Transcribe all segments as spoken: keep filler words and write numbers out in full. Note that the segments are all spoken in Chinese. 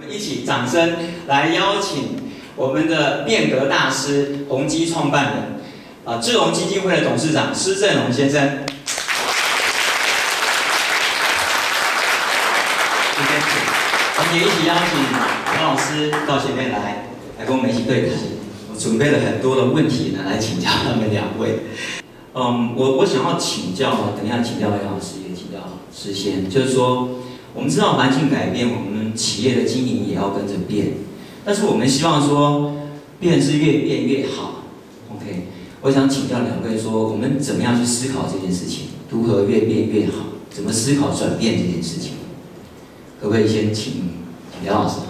一起掌声来邀请我们的变革大师、宏基创办人啊，智荣基金会的董事长施正荣先生。这边请，我们也一起邀请杨老师到前面来，来跟我们一起对谈。我准备了很多的问题呢，来请教他们两位。嗯，我我想要请教，等一下请教杨老师，也请教施先，就是说，我们知道环境改变，我们企业的经营也要跟着变，但是我们希望说，变是越变越好。OK， 我想请教两位说，我们怎么样去思考这件事情？如何越变越好？怎么思考转变这件事情？可不可以先请请杨老师？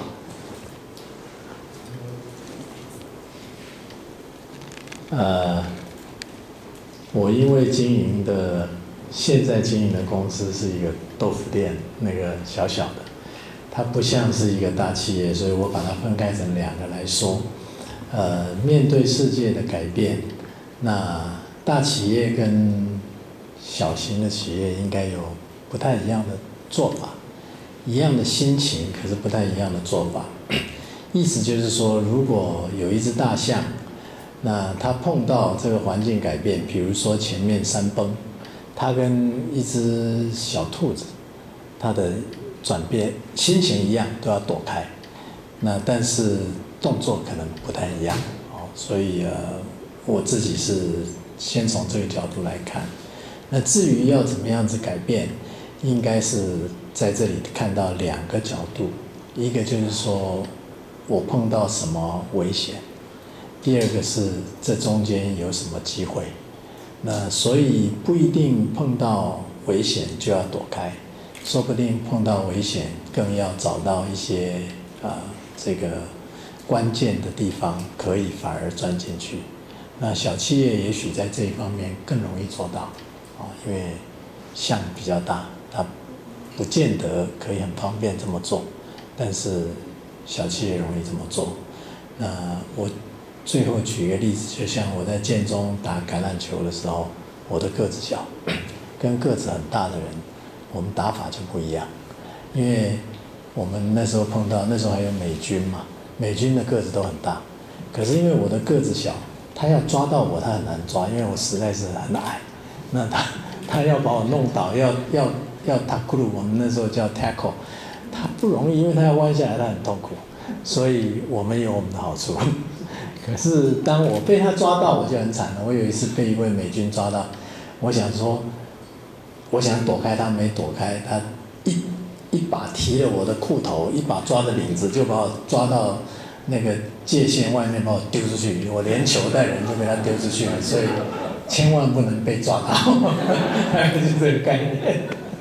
呃，我因为经营的现在经营的公司是一个豆腐店，那个小小的，它不像是一个大企业，所以我把它分开成两个来说。呃，面对世界的改变，那大企业跟小型的企业应该有不太一样的做法，一样的心情，可是不太一样的做法。意思就是说，如果有一只大象，那它碰到这个环境改变，比如说前面山崩，它跟一只小兔子，它的转变心情一样，都要躲开。那但是动作可能不太一样，哦，所以呃，我自己是先从这个角度来看。那至于要怎么样子改变，应该是在这里看到两个角度，一个就是说我碰到什么危险。第二个是这中间有什么机会，那所以不一定碰到危险就要躲开，说不定碰到危险更要找到一些啊、呃、这个关键的地方，可以反而钻进去。那小企业也许在这一方面更容易做到啊，因为象比较大，它不见得可以很方便这么做，但是小企业容易这么做。那我最后举一个例子，就像我在建中打橄榄球的时候，我的个子小，跟个子很大的人，我们打法就不一样。因为我们那时候碰到，那时候还有美军嘛，美军的个子都很大，可是因为我的个子小，他要抓到我，他很难抓，因为我实在是很矮。那他他要把我弄倒，要要要 tackle， 我们那时候叫 tackle， 他不容易，因为他要弯下来，他很痛苦。所以我们有我们的好处。可是当我被他抓到，我就很惨了。我有一次被一位美军抓到，我想说，我想躲开他，没躲开，他一一把提了我的裤头，一把抓着领子，就把我抓到那个界限外面，把我丢出去。我连球带人就被他丢出去了，所以千万不能被抓到，就是这个概念。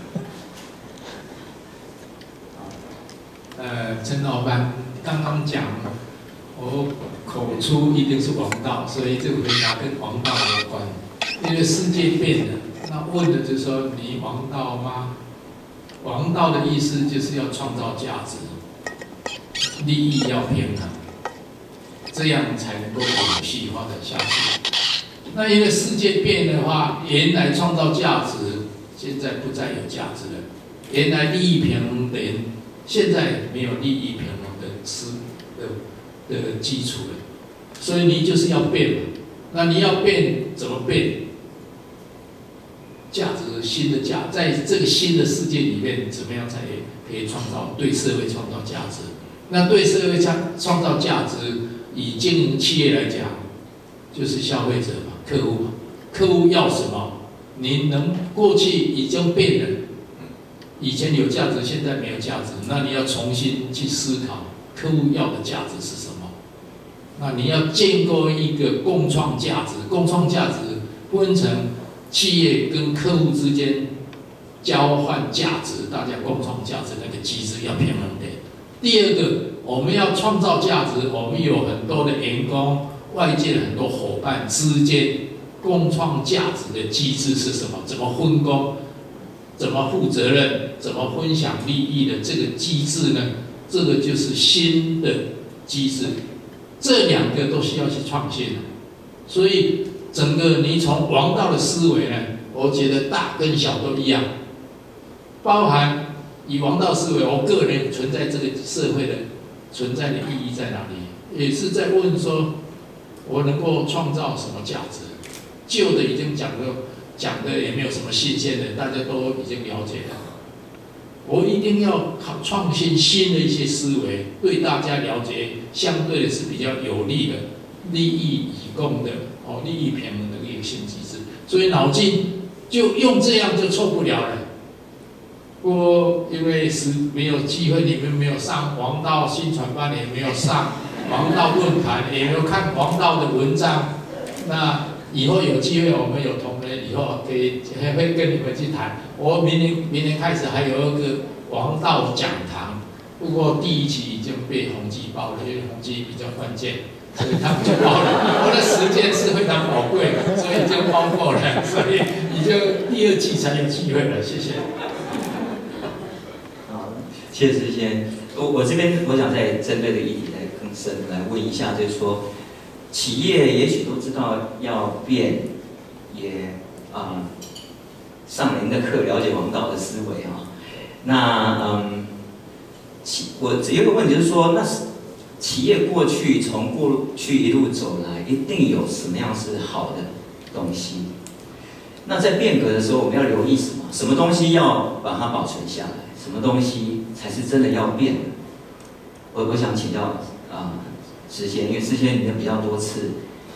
呃，陈老板刚刚讲，我口出一定是王道，所以这个回答跟王道有关。因为世界变了，那问的就是说你王道吗？王道的意思就是要创造价值，利益要平衡，这样才能够有序发展下去。那因为世界变的话，原来创造价值，现在不再有价值了。原来利益平衡的人，现在没有利益平衡的思的的基础了。所以你就是要变嘛。那你要变怎么变？价值新的价，在这个新的世界里面，怎么样才可以创造对社会创造价值？那对社会创创造价值，以经营企业来讲，就是消费者嘛，客户嘛。客户要什么？你能过去已经变了，以前有价值，现在没有价值，那你要重新去思考客户要的价值是什么？那你要建构一个共创价值，共创价值分成企业跟客户之间交换价值，大家共创价值那个机制要平衡的。第二个，我们要创造价值，我们有很多的员工、外界的很多伙伴之间共创价值的机制是什么？怎么分工？怎么负责任？怎么分享利益的这个机制呢？这个就是新的机制。这两个都需要去创新的，所以整个你从王道的思维呢，我觉得大跟小都一样，包含以王道思维，我个人存在这个社会的存在的意义在哪里？也是在问说，我能够创造什么价值？旧的已经讲了，讲的也没有什么新鲜的，大家都已经了解了。我一定要创新新的一些思维，对大家了解相对的是比较有利的、利益以供的哦，利益平衡的一个新机制。所以脑筋就用这样就错不了了。我因为是没有机会，你们没有上王道新传班，也没有上王道论坛，也没有看王道的文章。那以后有机会，我们有同仁以后可以还会跟你们去谈。我明年明年开始还有一个王道讲堂，不过第一期已经被宏基包了，因为宏基比较关键，所以他们就包了。我的时间是非常宝贵，所以已经包过了，所以你就第二季才有机会了。谢谢。 好，谢谢之先。我我这边我想再针对这个议题再更深来问一下，就是说。企业也许都知道要变，也啊、嗯、上了您的课，了解王道的思维啊。那嗯，企我有一个问题就是说，那企业过去从过去一路走来，一定有什么样是好的东西？那在变革的时候，我们要留意什么？什么东西要把它保存下来？什么东西才是真的要变的？我我想请教啊。呃之前，因为之前你们比较多次，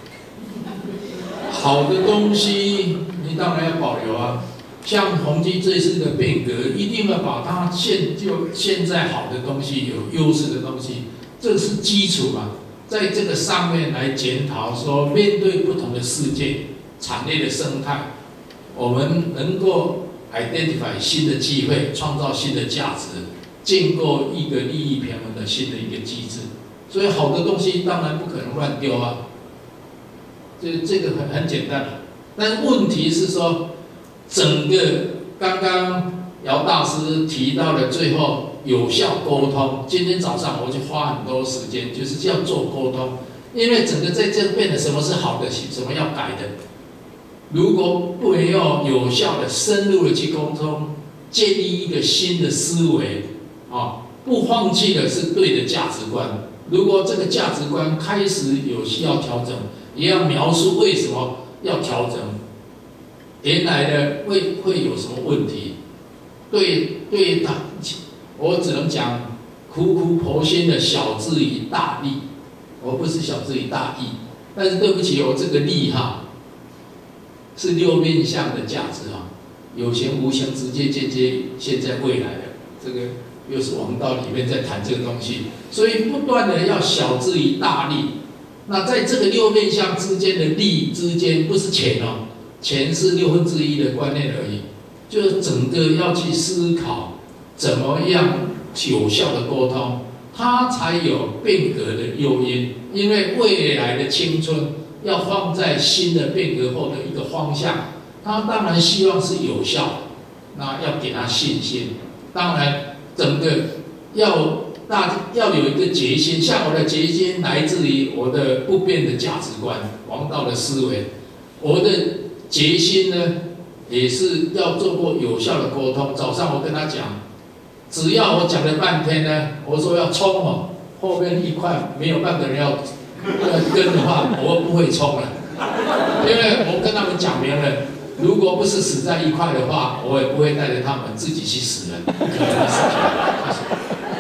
好的东西你当然要保留啊。像宏基这次的变革，一定要把它现就现在好的东西、有优势的东西，这是基础嘛。在这个上面来检讨说，面对不同的世界、产业的生态，我们能够 identify 新的机会，创造新的价值，建构一个利益平衡的新的一个机制。所以好的东西当然不可能乱丢啊，这这个很很简单，但是问题是说，整个刚刚姚大师提到的最后有效沟通，今天早上我就花很多时间，就是要做沟通，因为整个在这变得什么是好的，什么要改的，如果不能要有效的、深入的去沟通，建立一个新的思维啊，不放弃的是对的价值观。如果这个价值观开始有需要调整，也要描述为什么要调整，原来的会会有什么问题？对对他，我只能讲苦苦婆心的小至于大利，我不是小至于大义，但是对不起，我这个利哈是六面向的价值哈，有形无形、直接间接、现在未来的这个。又是王道里面在谈这个东西，所以不断的要小至于大利。那在这个六面向之间的利之间，不是钱哦，钱是六分之一的观念而已，就是整个要去思考怎么样有效的沟通，它才有变革的诱因。因为未来的青春要放在新的变革后的一个方向，它当然希望是有效的，那要给他信心，当然。整个要大要有一个决心，像我的决心来自于我的不变的价值观、王道的思维。我的决心呢，也是要做过有效的沟通。早上我跟他讲，只要我讲了半天呢，我说要冲哦，后面一块没有半个人要跟的话，我不会冲了，因为我跟他们讲明了。如果不是死在一块的话，我也不会带着他们自己去死人，不可能的事情。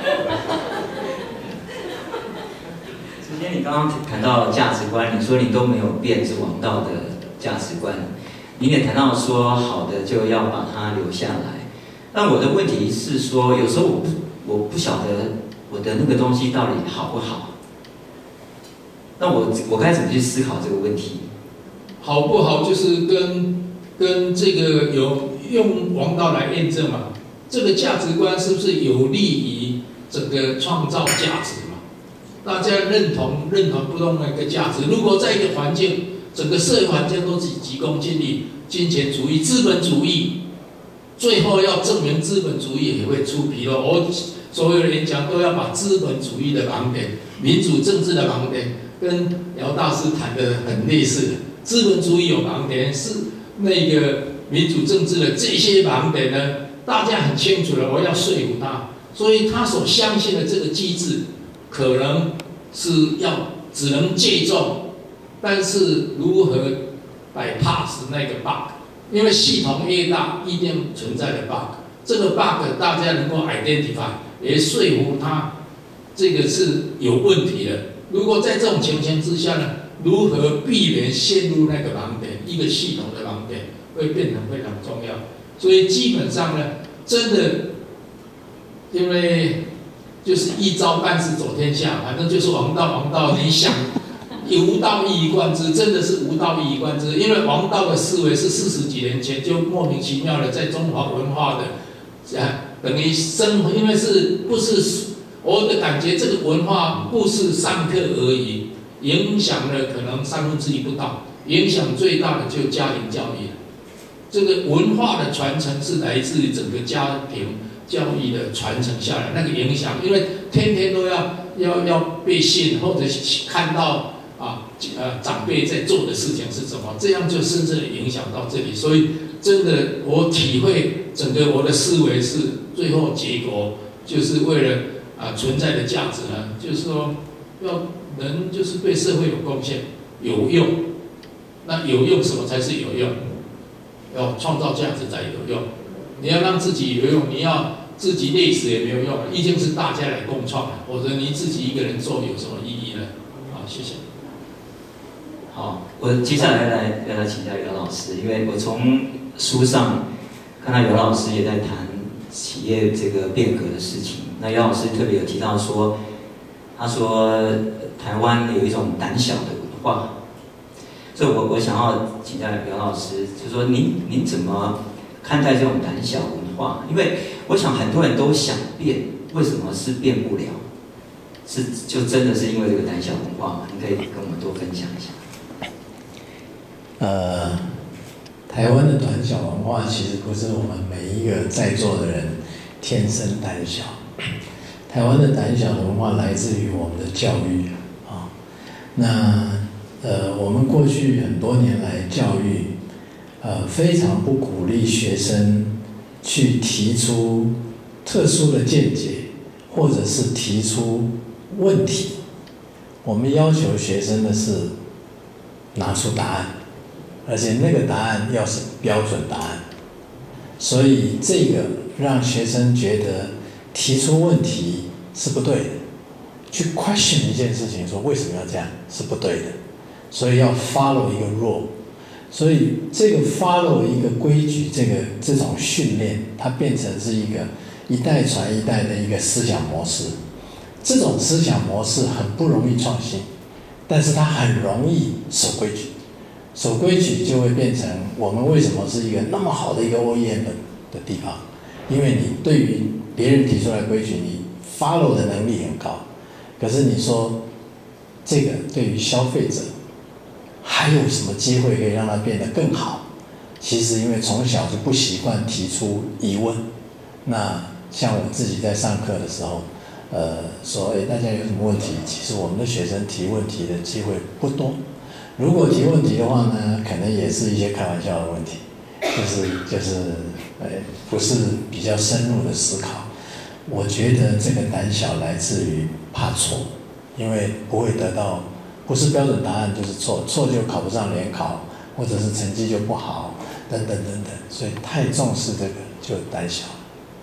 之前你刚刚谈到价值观，你说你都没有变，是王道的价值观。你也谈到说好的就要把它留下来。但我的问题是说，有时候我不我不晓得我的那个东西到底好不好。那我我该怎么去思考这个问题？ 好不好就是跟。跟这个有用王道来验证嘛，这个价值观是不是有利于整个创造价值嘛？大家认同认同不同的一个价值。如果在一个环境，整个社会环境都是急功近利、金钱主义、资本主义，最后要证明资本主义也会出纰漏。我所有的演讲都要把资本主义的盲点、民主政治的盲点，跟姚大师谈的很类似的。资本主义有盲点是。那个民主政治的这些盲点呢，大家很清楚了，我要说服他，所以他所相信的这个机制， 可能是要只能借重，但是如何bypass那个 bug？ 因为系统越大，一定存在的 bug。这个 bug 大家能够 identify， 也说服他这个是有问题的。如果在这种情形之下呢，如何避免陷入那个盲点？一个系统的盲点会变成非常重要。所以基本上呢，真的，因为就是一招半式走天下，反正就是王道王道。你想无道一以贯之，真的是无道一以贯之。因为王道的思维是四十几年前就莫名其妙的在中华文化的，啊，等于生活，因为是不是我的感觉，这个文化不是上课而已，影响了可能三分之一不到，影响最大的就家庭教育。这个文化的传承是来自于整个家庭教育的传承下来，那个影响，因为天天都要要要背信，或者看到啊呃长辈在做的事情是什么，这样就深深的影响到这里。所以真的，我体会整个我的思维是最后结果，就是为了啊存在的价值呢，就是说要人就是对社会有贡献、有用。那有用什么才是有用？要创造价值才有用。你要让自己有用，你要自己累死也没有用，一定是大家来共创的，否则你自己一个人做有什么意义呢？好，谢谢。 好，我接下来来要来请教姚老师，因为我从书上看到姚老师也在谈企业这个变革的事情。那姚老师特别有提到说，他说台湾有一种胆小的文化。所以我我想要请教姚老师，就是说您您怎么看待这种胆小文化？因为我想很多人都想变，为什么是变不了？是就真的是因为这个胆小文化吗？你可以跟我们多分享一下。 呃，台湾的胆小文化其实不是我们每一个在座的人天生胆小，台湾的胆小文化来自于我们的教育啊，那。呃，我们过去很多年来教育，呃，非常不鼓励学生去提出特殊的见解，或者是提出问题。我们要求学生的是拿出答案，而且那个答案要是标准答案。所以这个让学生觉得提出问题是不对的，去 question 一件事情，说为什么要这样是不对的。所以要 follow 一个 rule， 所以这个 follow 一个规矩，这个这种训练，它变成是一个一代传一代的一个思想模式。这种思想模式很不容易创新，但是它很容易守规矩。守规矩就会变成我们为什么是一个那么好的一个 O E M 的地方，因为你对于别人提出来的规矩，你 follow 的能力很高。可是你说这个对于消费者，还有什么机会可以让它变得更好？其实因为从小就不习惯提出疑问，那像我自己在上课的时候，呃，说哎大家有什么问题？其实我们的学生提问题的机会不多。如果提问题的话呢，可能也是一些开玩笑的问题，就是就是呃不是比较深入的思考。我觉得这个胆小来自于怕错，因为不会得到。不是标准答案就是错，错就考不上联考，或者是成绩就不好，等等等等，所以太重视这个就胆小。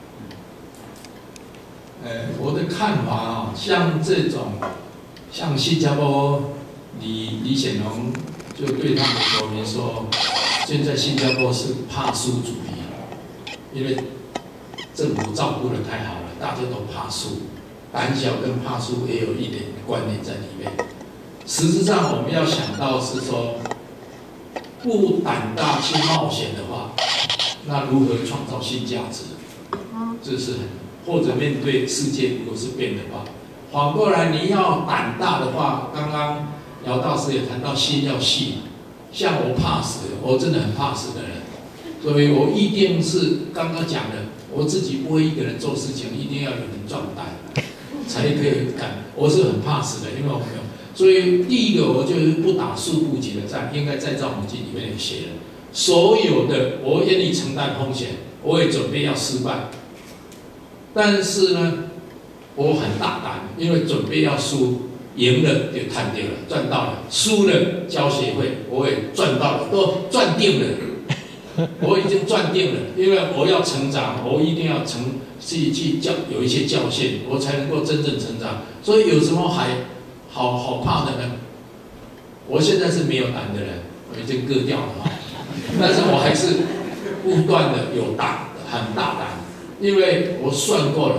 呃，我的看法啊，像这种，像新加坡李李显龙就对他们国民说，现在新加坡是怕输主义，因为政府照顾得太好了，大家都怕输，胆小跟怕输也有一点关联在里面。实质上，我们要想到是说，不胆大去冒险的话，那如何创造新价值？这是很，或者面对世界如果是变的话，反过来你要胆大的话，刚刚姚大师也谈到心要细，像我怕死，我真的很怕死的人，所以我一定是刚刚讲的，我自己不会一个人做事情，一定要有人壮胆，才可以干。我是很怕死的，因为我没有。所以第一个，我就是不打速不及的战，应该在赵宏基里面也写了，所有的我愿意承担风险，我也准备要失败。但是呢， 我很大胆，因为准备要输，赢了就赚掉了，赚到了；输了交学费，我也赚到了，都赚定了。我已经赚定了，因为我要成长，我一定要成去去教有一些教训，我才能够真正成长。所以有什么还好好怕的呢？我现在是没有胆的人，我已经割掉了哈，但是我还是不断的有大很大胆，因为我算过了，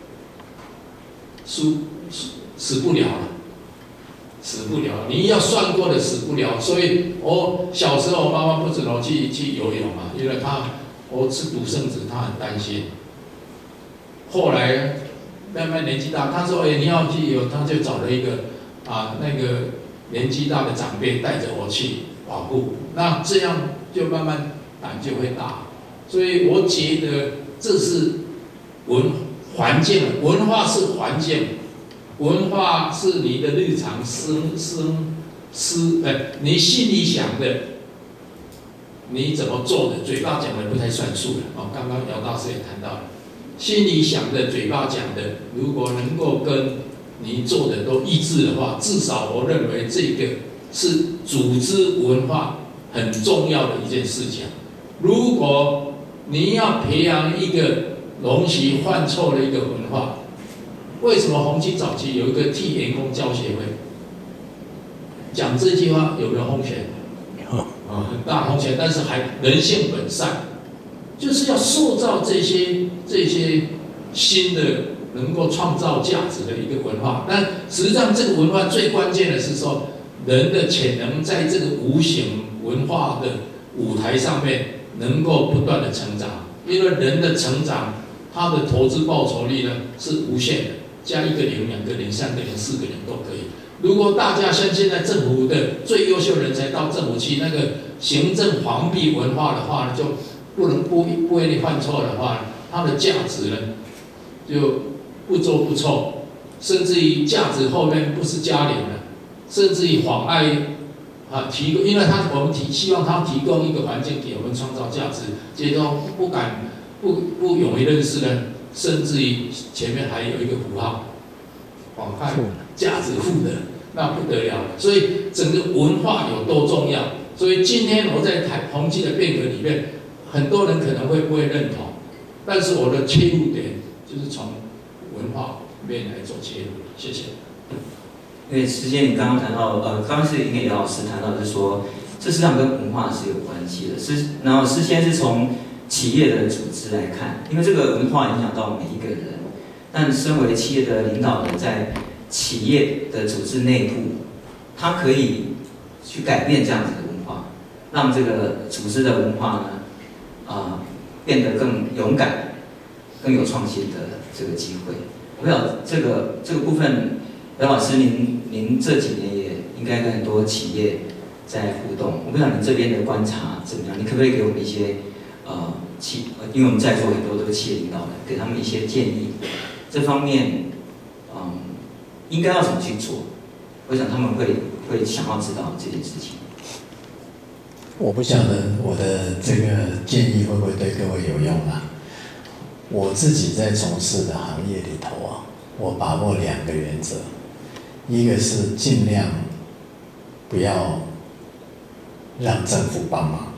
输死不了了。死不了，你要算过的死不了，所以我小时候妈妈不准我去去游泳嘛，因为她我是独生子，她很担心。后来慢慢年纪大，她说：“哎，你要去游，她就找了一个啊那个年纪大的长辈带着我去保护，那这样就慢慢胆就会大。所以我觉得这是文环境，文化是环境。文化是你的日常生生思，呃，你心里想的，你怎么做的，嘴巴讲的不太算数了。哦，刚刚姚大师也谈到了，心里想的，嘴巴讲的，如果能够跟你做的都一致的话，至少我认为这个是组织文化很重要的一件事情。如果你要培养一个容许犯错的一个文化，为什么宏基早期有一个替员工教协会？讲这句话有没有风险？啊，很大风险，但是还人性本善，就是要塑造这些这些新的能够创造价值的一个文化。但实际上，这个文化最关键的是说，人的潜能在这个无形文化的舞台上面能够不断的成长，因为人的成长，他的投资报酬率呢是无限的。加一个零、两个零、三个零、四个零都可以。如果大家像现在政府的最优秀人才到政府去，那个行政防弊文化的话呢，就不能不不为你犯错的话，它的价值呢就不做不错，甚至于价值后面不是加零了，甚至于妨碍啊提供，因为他我们提希望他提供一个环境给我们创造价值，结果不敢不不勇于认识呢。甚至于前面还有一个符号，广泛价值负的，那不得了了。所以整个文化有多重要？所以今天我在谈宏基的变革里面，很多人可能会不会认同，但是我的切入点就是从文化面来做切入。谢谢。 因为时间你刚刚谈到，呃，刚刚是应该姚老师谈到，就是说，这实际上跟文化是有关系的。是，然后是先是从企业的组织来看，因为这个文化影响到每一个人。但身为企业的领导人，在企业的组织内部，他可以去改变这样子的文化，让这个组织的文化呢，啊、呃，变得更勇敢、更有创新的这个机会。我想这个这个部分，姚老师您您这几年也应该跟很多企业在互动，我不知道您这边的观察怎么样？你可不可以给我们一些？呃，企，因为我们在座很多都是企业领导人，给他们一些建议，这方面，嗯，应该要怎么去做？我想他们会会想要知道这件事情。 我不晓得我的这个建议会不会对各位有用啊？我自己在从事的行业里头啊，我把握两个原则，一个是尽量不要让政府帮忙。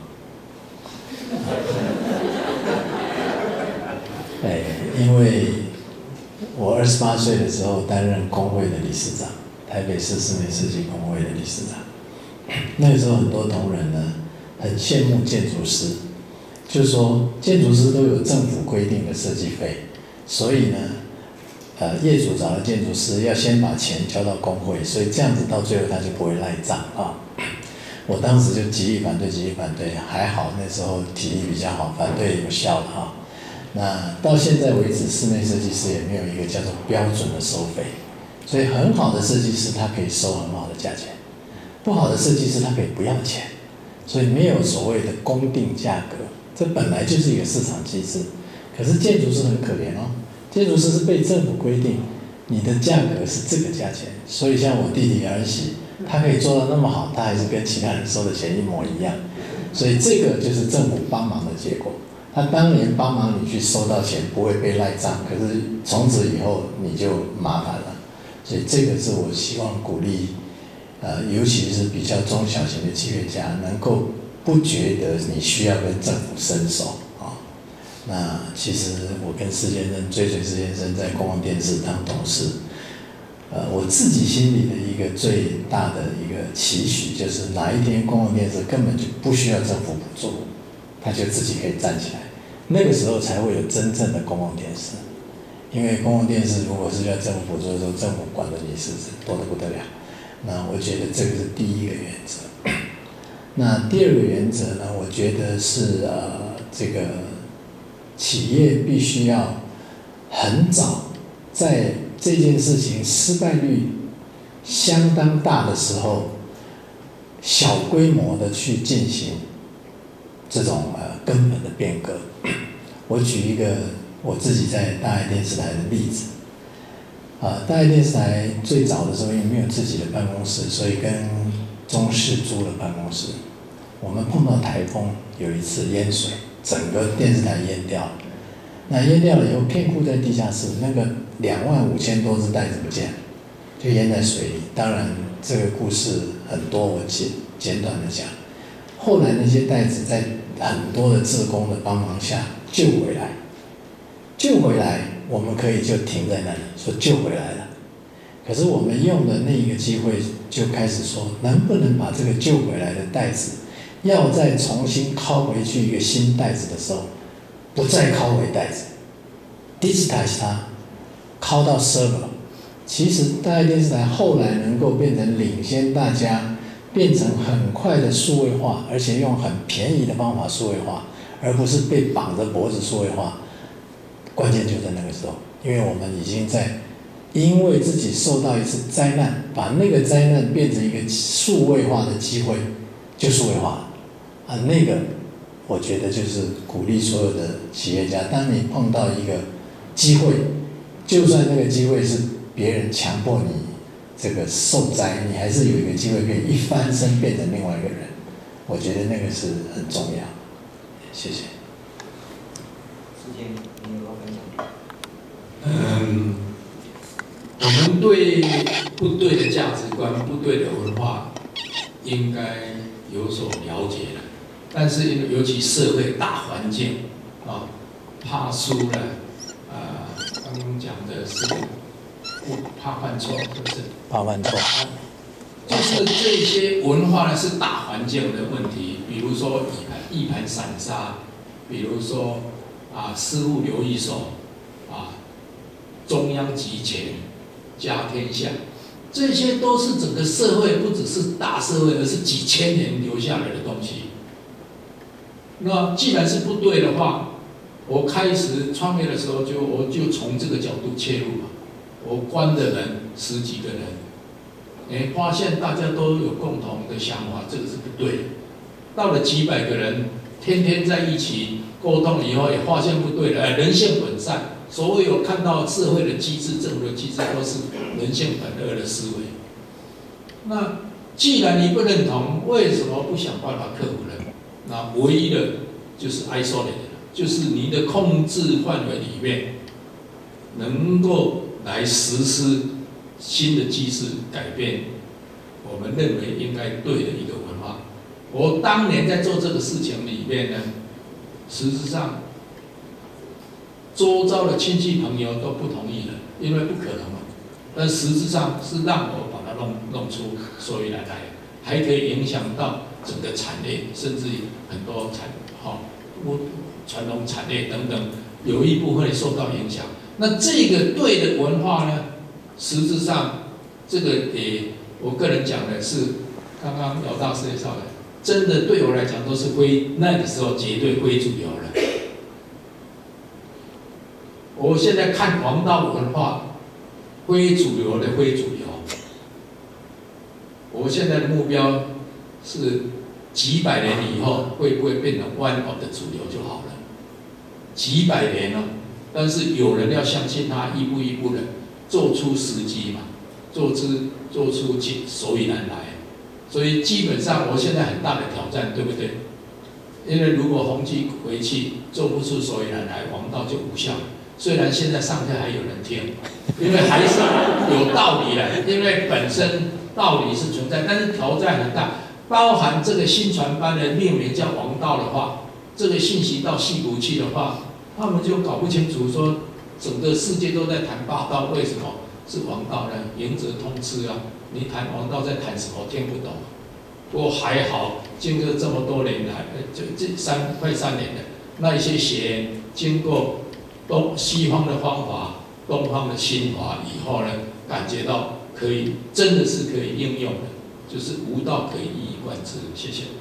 哎，因为我二十八岁的时候担任工会的理事长，台北市室内设计工会的理事长。那个时候很多同仁呢，很羡慕建筑师，就是说建筑师都有政府规定的设计费，所以呢，呃，业主找了建筑师要先把钱交到工会，所以这样子到最后他就不会赖账啊。我当时就极力反对，极力反对，还好那时候体力比较好，反对有效了哈。那到现在为止，室内设计师也没有一个叫做标准的收费，所以很好的设计师他可以收很好的价钱，不好的设计师他可以不要钱，所以没有所谓的公定价格，这本来就是一个市场机制。可是建筑师很可怜哦，建筑师是被政府规定你的价格是这个价钱，所以像我弟弟儿媳，他可以做到那么好，他还是跟其他人收的钱一模一样，所以这个就是政府帮忙的结果。 他当年帮忙你去收到钱，不会被赖账，可是从此以后你就麻烦了。所以这个是我希望鼓励，呃，尤其是比较中小型的企业家，能够不觉得你需要跟政府伸手啊。那其实我跟施先生、追随施先生在公共电视当董事，呃，我自己心里的一个最大的一个期许，就是哪一天公共电视根本就不需要政府补助，他就自己可以站起来，那个时候才会有真正的公共电视。因为公共电视如果是要政府补助的时候，政府管的你是多得不得了。那我觉得这个是第一个原则。那第二个原则呢，我觉得是呃，这个企业必须要很早在这件事情失败率相当大的时候，小规模的去进行这种呃根本的变革。我举一个我自己在大爱电视台的例子。啊，大爱电视台最早的时候因为没有自己的办公室，所以跟中视租了办公室。我们碰到台风，有一次淹水，整个电视台淹掉了。那淹掉了以后，片库在地下室，那个两万五千多只袋子不见了，就淹在水里。当然，这个故事很多，我简简短的讲。后来那些袋子在很多的志工的帮忙下救回来，救回来，我们可以就停在那里说救回来了。可是我们用的那一个机会就开始说，能不能把这个救回来的袋子，要再重新拷回去一个新袋子的时候，不再拷回袋子 ，digitize 它，拷到 server。其实大爱电视台后来能够变成领先大家，变成很快的数位化，而且用很便宜的方法数位化，而不是被绑着脖子数位化。关键就在那个时候，因为我们已经在因为自己受到一次灾难，把那个灾难变成一个数位化的机会，就数位化了啊。那个我觉得就是鼓励所有的企业家，当你碰到一个机会，就算那个机会是别人强迫你这个受灾，你还是有一个机会可以一翻身变成另外一个人。我觉得那个是很重要。谢谢。 时间你有没有分享？ 嗯，我们对部队的价值观、部队的文化应该有所了解了，但是因为尤其社会大环境啊，怕输了，啊、呃，刚刚讲的是不怕犯错，是不是？ 怕犯错。 就是这些文化呢是大环境的问题，比如说一盘一盘散沙，比如说啊事务留一手，啊中央集权家天下，这些都是整个社会不只是大社会，而是几千年留下来的东西。那既然是不对的话，我开始创业的时候就我就从这个角度切入嘛，我关的人十几个人。哎，发现大家都有共同的想法，这个是不对的。到了几百个人，天天在一起沟通以后，也发现不对了。哎，人性本善，所有看到社会的机制、政府的机制，都是人性本恶的思维。那既然你不认同，为什么不想办法克服呢？那唯一的就是 isolate， 就是你的控制范围里面，能够来实施新的机制，改变我们认为应该对的一个文化。我当年在做这个事情里面呢，实质上周遭的亲戚朋友都不同意了，因为不可能嘛。但实质上是让我把它弄弄出所以来来，还可以影响到整个产业，甚至很多产好传统产业等等，有一部分受到影响。那这个对的文化呢？实质上，这个也我个人讲的是，刚刚姚大师介绍的，真的对我来讲都是非那个时候绝对非主流了。我现在看王道文化，非主流的非主流。我现在的目标是几百年以后会不会变成 one of 的主流就好了。几百年了，但是有人要相信他，一步一步的。做出时机嘛，做出做出所以然来，所以基本上我现在很大的挑战，对不对？ 因为如果宏基回去做不出所以然来，王道就无效。虽然现在上下还有人听，因为还是有道理的，因为本身道理是存在，但是挑战很大。包含这个新传班的命名叫王道的话，这个信息到矽谷去的话，他们就搞不清楚说整个世界都在谈霸道，为什么是王道呢？言则通吃啊，你谈王道在谈什么？听不懂。不过还好，经过这么多年来，就这三快三年了，那一些学员经过东西方的方法、东方的心法以后呢，感觉到可以，真的是可以应用的，就是无道可以一以贯之。谢谢。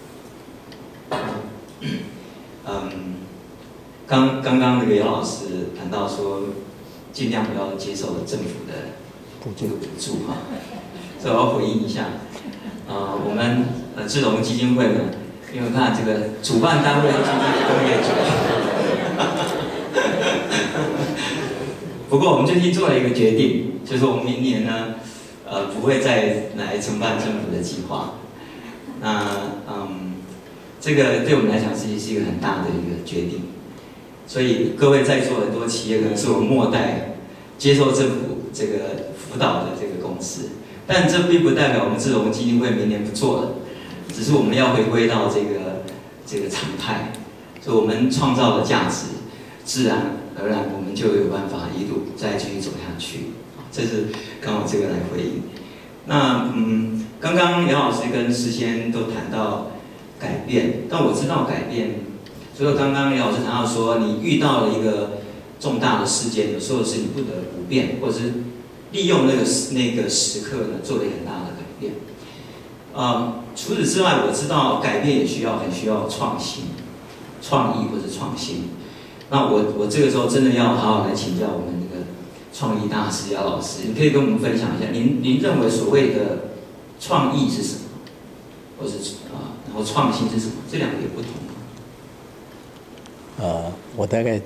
嗯，刚刚刚那个姚老师谈到说，尽量不要接受政府的这个补助哈，所以我要回应一下。呃，我们呃智荣基金会呢，因为看这个主办单位就是工业局。不过我们最近做了一个决定，就是我们明年呢，呃，不会再来承办政府的计划。那嗯，这个对我们来讲是是一个很大的一个决定。所以各位在座的很多企业可能是我们末代接受政府这个辅导的这个公司，但这并不代表我们智荣基金会明年不做了，只是我们要回归到这个这个常态，所以我们创造的价值，自然而然我们就有办法一路再继续走下去。这是刚好这个来回应。那嗯，刚刚杨老师跟诗仙都谈到改变，但我知道改变，除了刚刚杨老师谈到说，你遇到了一个重大的事件，有时候是你不得不变，或者是利用那个那个时刻呢，做了很大的改变。呃，除此之外，我知道改变也需要很需要创新、创意或者创新。那我我这个时候真的要好好来请教我们这个创意大师姚老师，你可以跟我们分享一下，您您认为所谓的创意是什么，或是啊，然后创新是什么？这两个有不同吗？ 呃，我大概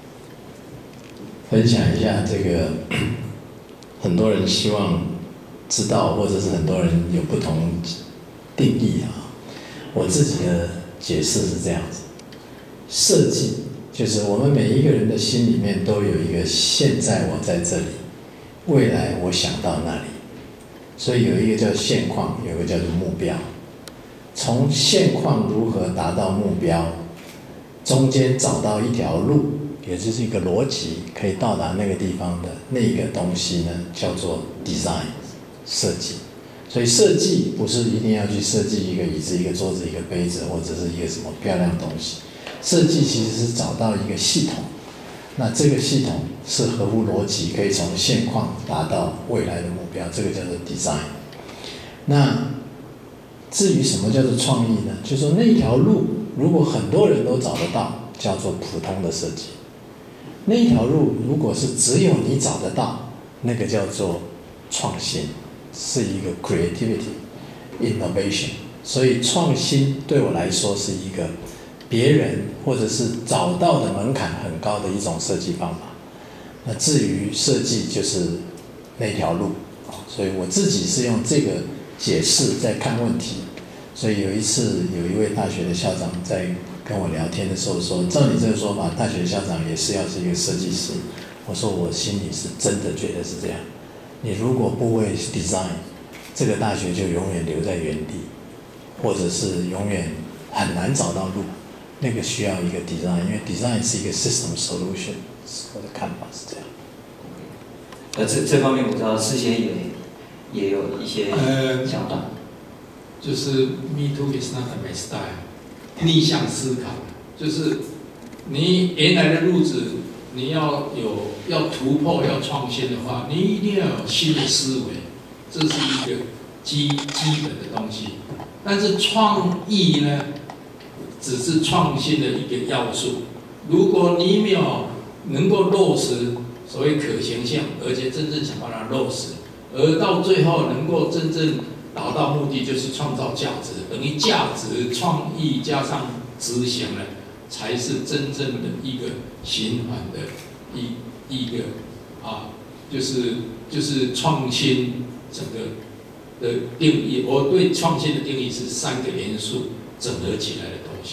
分享一下这个，很多人希望知道，或者是很多人有不同定义啊。我自己的解释是这样子：设计就是我们每一个人的心里面都有一个现在我在这里，未来我想到那里，所以有一个叫现况，有一个叫做目标。从现况如何达到目标，中间找到一条路，也就是一个逻辑，可以到达那个地方的那个东西呢，叫做 design 设计。所以设计不是一定要去设计一个椅子、一个桌子、一个杯子，或者是一个什么漂亮的东西。设计其实是找到一个系统，那这个系统是合乎逻辑，可以从现况达到未来的目标，这个叫做 design。那至于什么叫做创意呢？就是说那一条路如果很多人都找得到，叫做普通的设计；那一条路如果是只有你找得到，那个叫做创新，是一个 creativity innovation。所以创新对我来说是一个别人或者是找到的门槛很高的一种设计方法。那至于设计就是那条路，所以我自己是用这个解释在看问题。所以有一次有一位大学的校长在跟我聊天的时候说，照你这个说法，大学校长也是要是一个设计师。我说我心里是真的觉得是这样。你如果不会 design， 这个大学就永远留在原地，或者是永远很难找到路。那个需要一个 design， 因为 design 是一个 system solution。我的看法是这样。 呃，这这方面我知道事先也也有一些想法。 呃、就是 me too is not my style， 逆向思考，就是你原来的路子，你要有要突破、要创新的话，你一定要有新的思维，这是一个基基本的东西。但是创意呢，只是创新的一个要素。如果你没有能够落实所谓可行性，而且真正想把它落实，而到最后能够真正达到目的，就是创造价值，等于价值创意加上执行呢，才是真正的一个循环的一一个啊，就是就是创新整个的定义。我对创新的定义是三个元素整合起来的东西。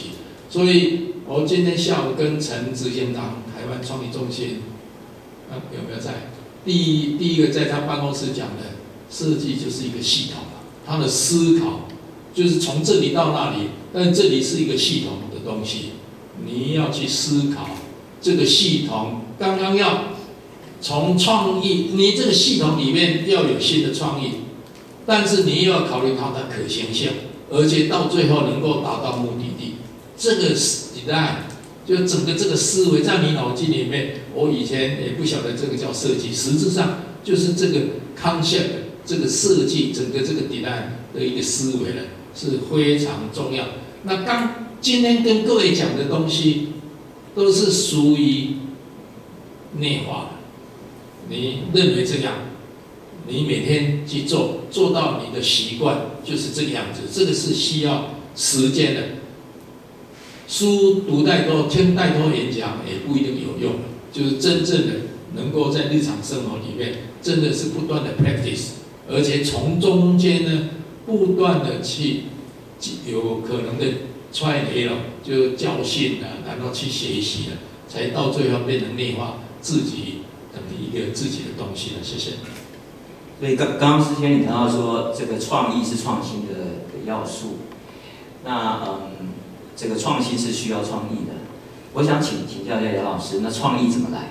所以我今天下午跟陈执行长台湾创意中心，啊有没有在？第一第一个在他办公室讲的，设计就是一个系统啊，他的思考就是从这里到那里，但这里是一个系统的东西，你要去思考这个系统。刚刚要从创意，你这个系统里面要有新的创意，但是你又要考虑它的可行性，而且到最后能够达到目的地。这个你看，就整个这个思维在你脑筋里面，我以前也不晓得这个叫设计，实质上就是这个 concept 这个设计整个这个 design 的一个思维呢是非常重要。那刚今天跟各位讲的东西，都是属于内化的。你认为这样，你每天去做，做到你的习惯就是这个样子，这个是需要时间的。书读太多，听太多演讲也不一定有用，就是真正的能够在日常生活里面，真的是不断的 practice， 而且从中间呢，不断的去有可能的 try and error， 就教训啊，然后去学习了，才到最后变成内化自己等于一个自己的东西了。谢谢。 所以刚刚之前你谈到说，这个创意是创新的的要素，那嗯。这个创新是需要创意的，我想请请教一下姚老师，那创意怎么来？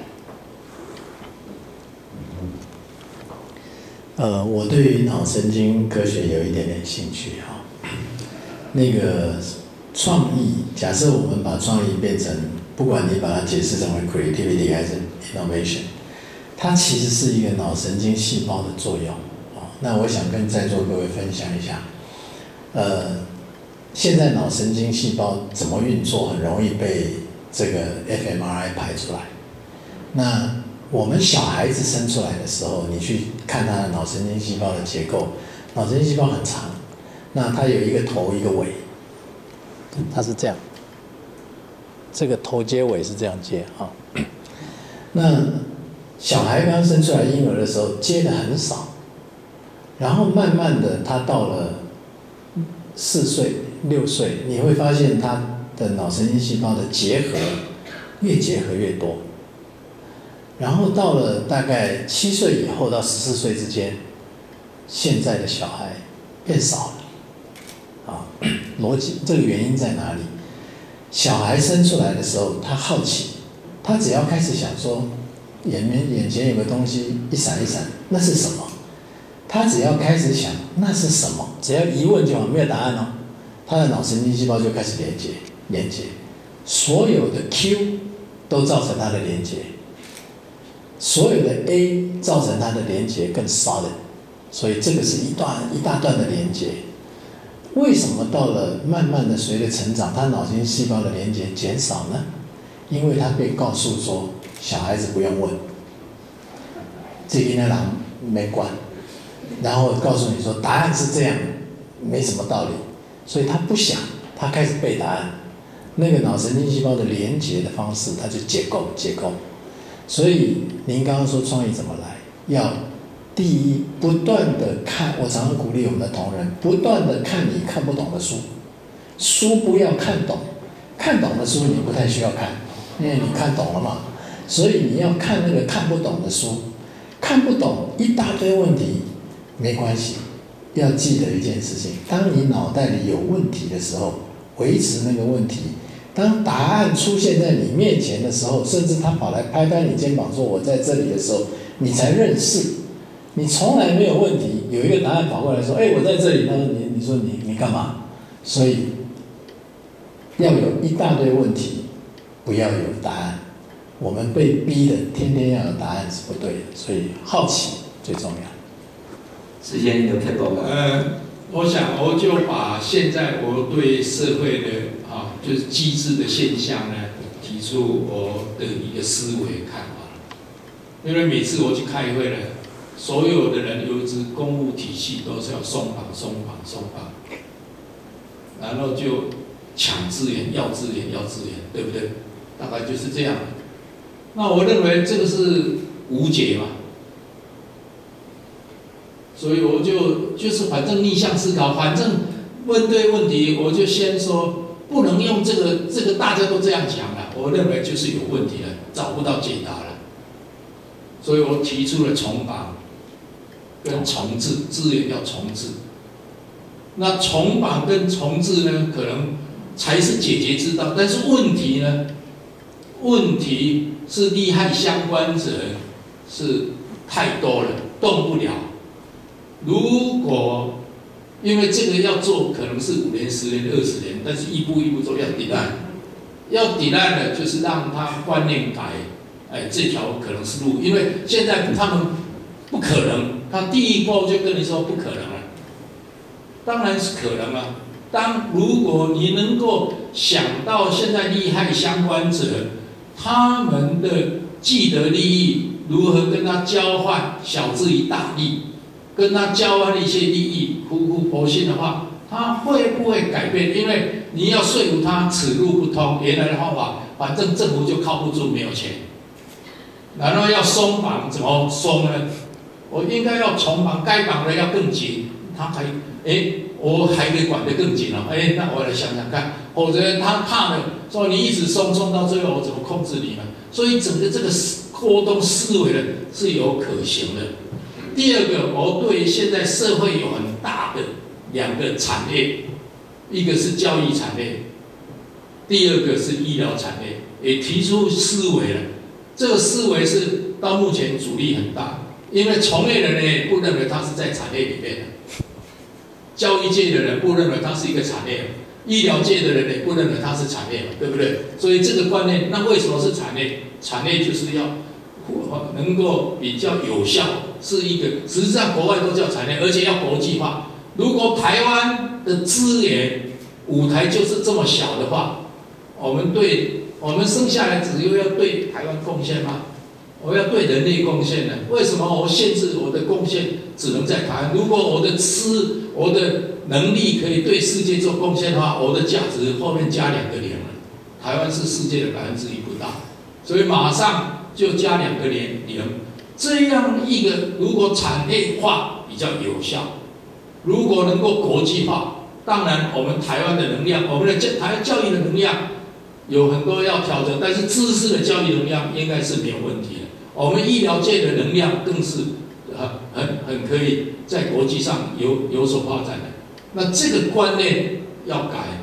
呃，我对于脑神经科学有一点点兴趣哈。那个创意，假设我们把创意变成，不管你把它解释成为 creativity 还是 innovation， 它其实是一个脑神经细胞的作用啊。那我想跟在座各位分享一下，呃。现在脑神经细胞怎么运作，很容易被这个 F M R I 排出来。那我们小孩子生出来的时候，你去看他的脑神经细胞的结构，脑神经细胞很长，那它有一个头一个尾，它是这样，这个头接尾是这样接啊。那小孩刚生出来婴儿的时候接的很少，然后慢慢的他到了四岁。六岁，你会发现他的脑神经细胞的结合越结合越多，然后到了大概七岁以后到十四岁之间，现在的小孩变少了，啊，逻辑这个原因在哪里？小孩生出来的时候，他好奇，他只要开始想说，眼面眼前有个东西一闪一闪，那是什么？他只要开始想那是什么，只要疑问就好，没有答案哦。他的脑神经细胞就开始连接，连接，所有的 Q 都造成它的连接，所有的 A 造成它的连接更 solid， 所以这个是一段一大段的连接。为什么到了慢慢的随着成长，他脑神经细胞的连接减少呢？因为他被告诉说，小孩子不用问，这个呢人没管，然后告诉你说答案是这样，没什么道理。所以他不想，他开始背答案，那个脑神经细胞的连接的方式，他就结构结构。所以您刚刚说创意怎么来，要第一不断的看，我常常鼓励我们的同仁，不断的看你看不懂的书，书不要看懂，看懂的书你不太需要看，因为你看懂了嘛。所以你要看那个看不懂的书，看不懂一大堆问题，没关系。要记得一件事情，当你脑袋里有问题的时候，维持那个问题，当答案出现在你面前的时候，甚至他跑来拍拍你肩膀说我在这里的时候，你才认识。你从来没有问题，有一个答案跑过来说，哎，我在这里，他说你你说你你干嘛？所以要有一大堆问题，不要有答案。我们被逼的天天要有答案是不对的，所以好奇最重要。 时间有太多了。 呃，我想我就把现在我对社会的啊，就是机制的现象呢，提出我的一个思维看法。因为每次我去开会呢，所有的人有之公务体系都是要松绑、松绑、松绑，然后就抢资源、要资源、要资源，对不对？大概就是这样。那我认为这个是无解嘛。所以我就就是反正逆向思考，反正问对问题，我就先说不能用这个这个大家都这样讲了，我认为就是有问题了，找不到解答了。所以我提出了重绑跟重置，资源要重置。那重绑跟重置呢，可能才是解决之道，但是问题呢，问题是利害相关者是太多了，动不了。如果因为这个要做，可能是五年、十年、二十年，但是一步一步做，要抵赖，要抵赖的，就是让他观念改，哎，这条可能是路，因为现在他们不可能，他第一步就跟你说不可能了，当然是可能啊。当如果你能够想到现在利害相关者，他们的既得利益如何跟他交换，小至于大利，跟他交换一些利益，苦苦婆心的话，他会不会改变？因为你要说服他此路不通，原来的方法，反正政府就靠不住，没有钱。然后要松绑，怎么松呢？我应该要重绑，该绑的要更紧，他还哎。我还可以管得更紧了，哎，那我来想想看，否则他怕了，说你一直松松到最后，我怎么控制你们？所以整个这个沟通思维呢是有可行的。第二个，我对现在社会有很大的两个产业，一个是教育产业，第二个是医疗产业，也提出思维了。这个思维是到目前阻力很大，因为从业人呢不认为他是在产业里面的。教育界的人不认为它是一个产业，医疗界的人也不认为它是产业，对不对？所以这个观念，那为什么是产业？产业就是要能够比较有效，是一个实际上国外都叫产业，而且要国际化。如果台湾的资源舞台就是这么小的话，我们对我们生下来只有要对台湾贡献吗？我要对人类贡献呢？为什么我限制我的贡献只能在台湾？如果我的吃我的能力可以对世界做贡献的话，我的价值后面加两个零了。台湾是世界的百分之一不到，所以马上就加两个零零。这样一个如果产业化比较有效，如果能够国际化，当然我们台湾的能量，我们的台湾教育的能量有很多要调整，但是知识的教育能量应该是没有问题的。我们医疗界的能量更是很很很可以在国际上有有所发展的。那这个观念要改，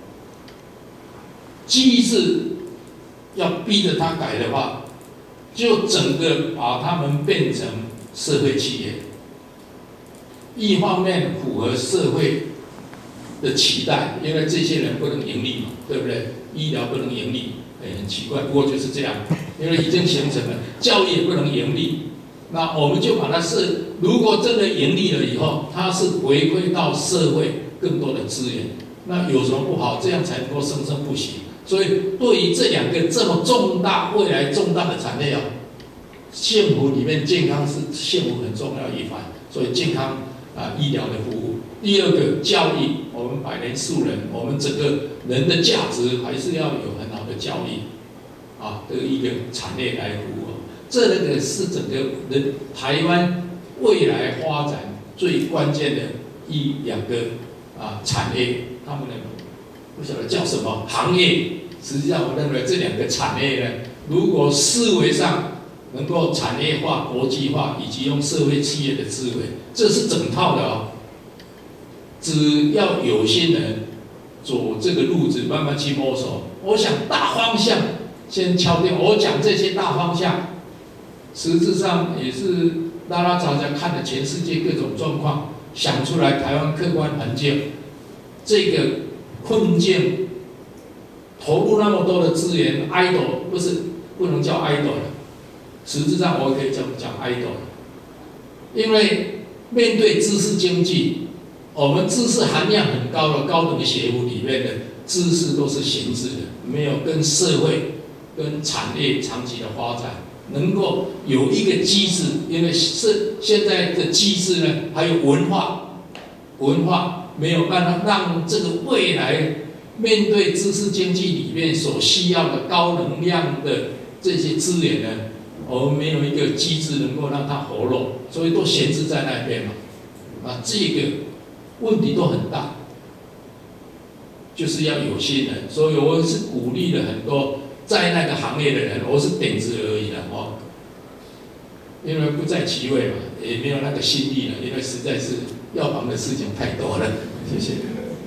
机制要逼着他改的话，就整个把他们变成社会企业，一方面符合社会的期待，因为这些人不能盈利嘛，对不对？医疗不能盈利，哎，很奇怪，不过就是这样，因为已经形成了，教育也不能盈利。那我们就把它是，如果真的盈利了以后，它是回馈到社会更多的资源，那有什么不好？这样才能够生生不息。所以对于这两个这么重大、未来重大的产业啊，幸福里面健康是幸福很重要一环，所以健康啊、医疗的服务。第二个教育，我们百年树人，我们整个人的价值还是要有很好的教育啊的一个产业来服务。这个是整个人台湾未来发展最关键的一两个啊产业，他们的不晓得叫什么行业。实际上，我认为这两个产业呢，如果思维上能够产业化、国际化，以及用社会企业的思维，这是整套的哦。只要有心人走这个路子，慢慢去摸索。我想大方向先敲定，我讲这些大方向。实质上也是拉拉杂杂看了全世界各种状况，想出来台湾客观环境这个困境，投入那么多的资源 ，idle 不是不能叫 idle 了，实质上我可以讲讲 idle 了，因为面对知识经济，我们知识含量很高的高等学府里面的知识都是闲置的，没有跟社会、跟产业长期的发展。能够有一个机制，因为是现在的机制呢，还有文化，文化没有办法让这个未来面对知识经济里面所需要的高能量的这些资源呢，我们没有一个机制能够让它活络，所以都闲置在那边嘛。啊，这个问题都很大。 就是要有心人，所以我是鼓励了很多在那个行业的人，我是点子而已了哦，因为不在其位嘛，也没有那个心力了，因为实在是要忙的事情太多了。谢谢。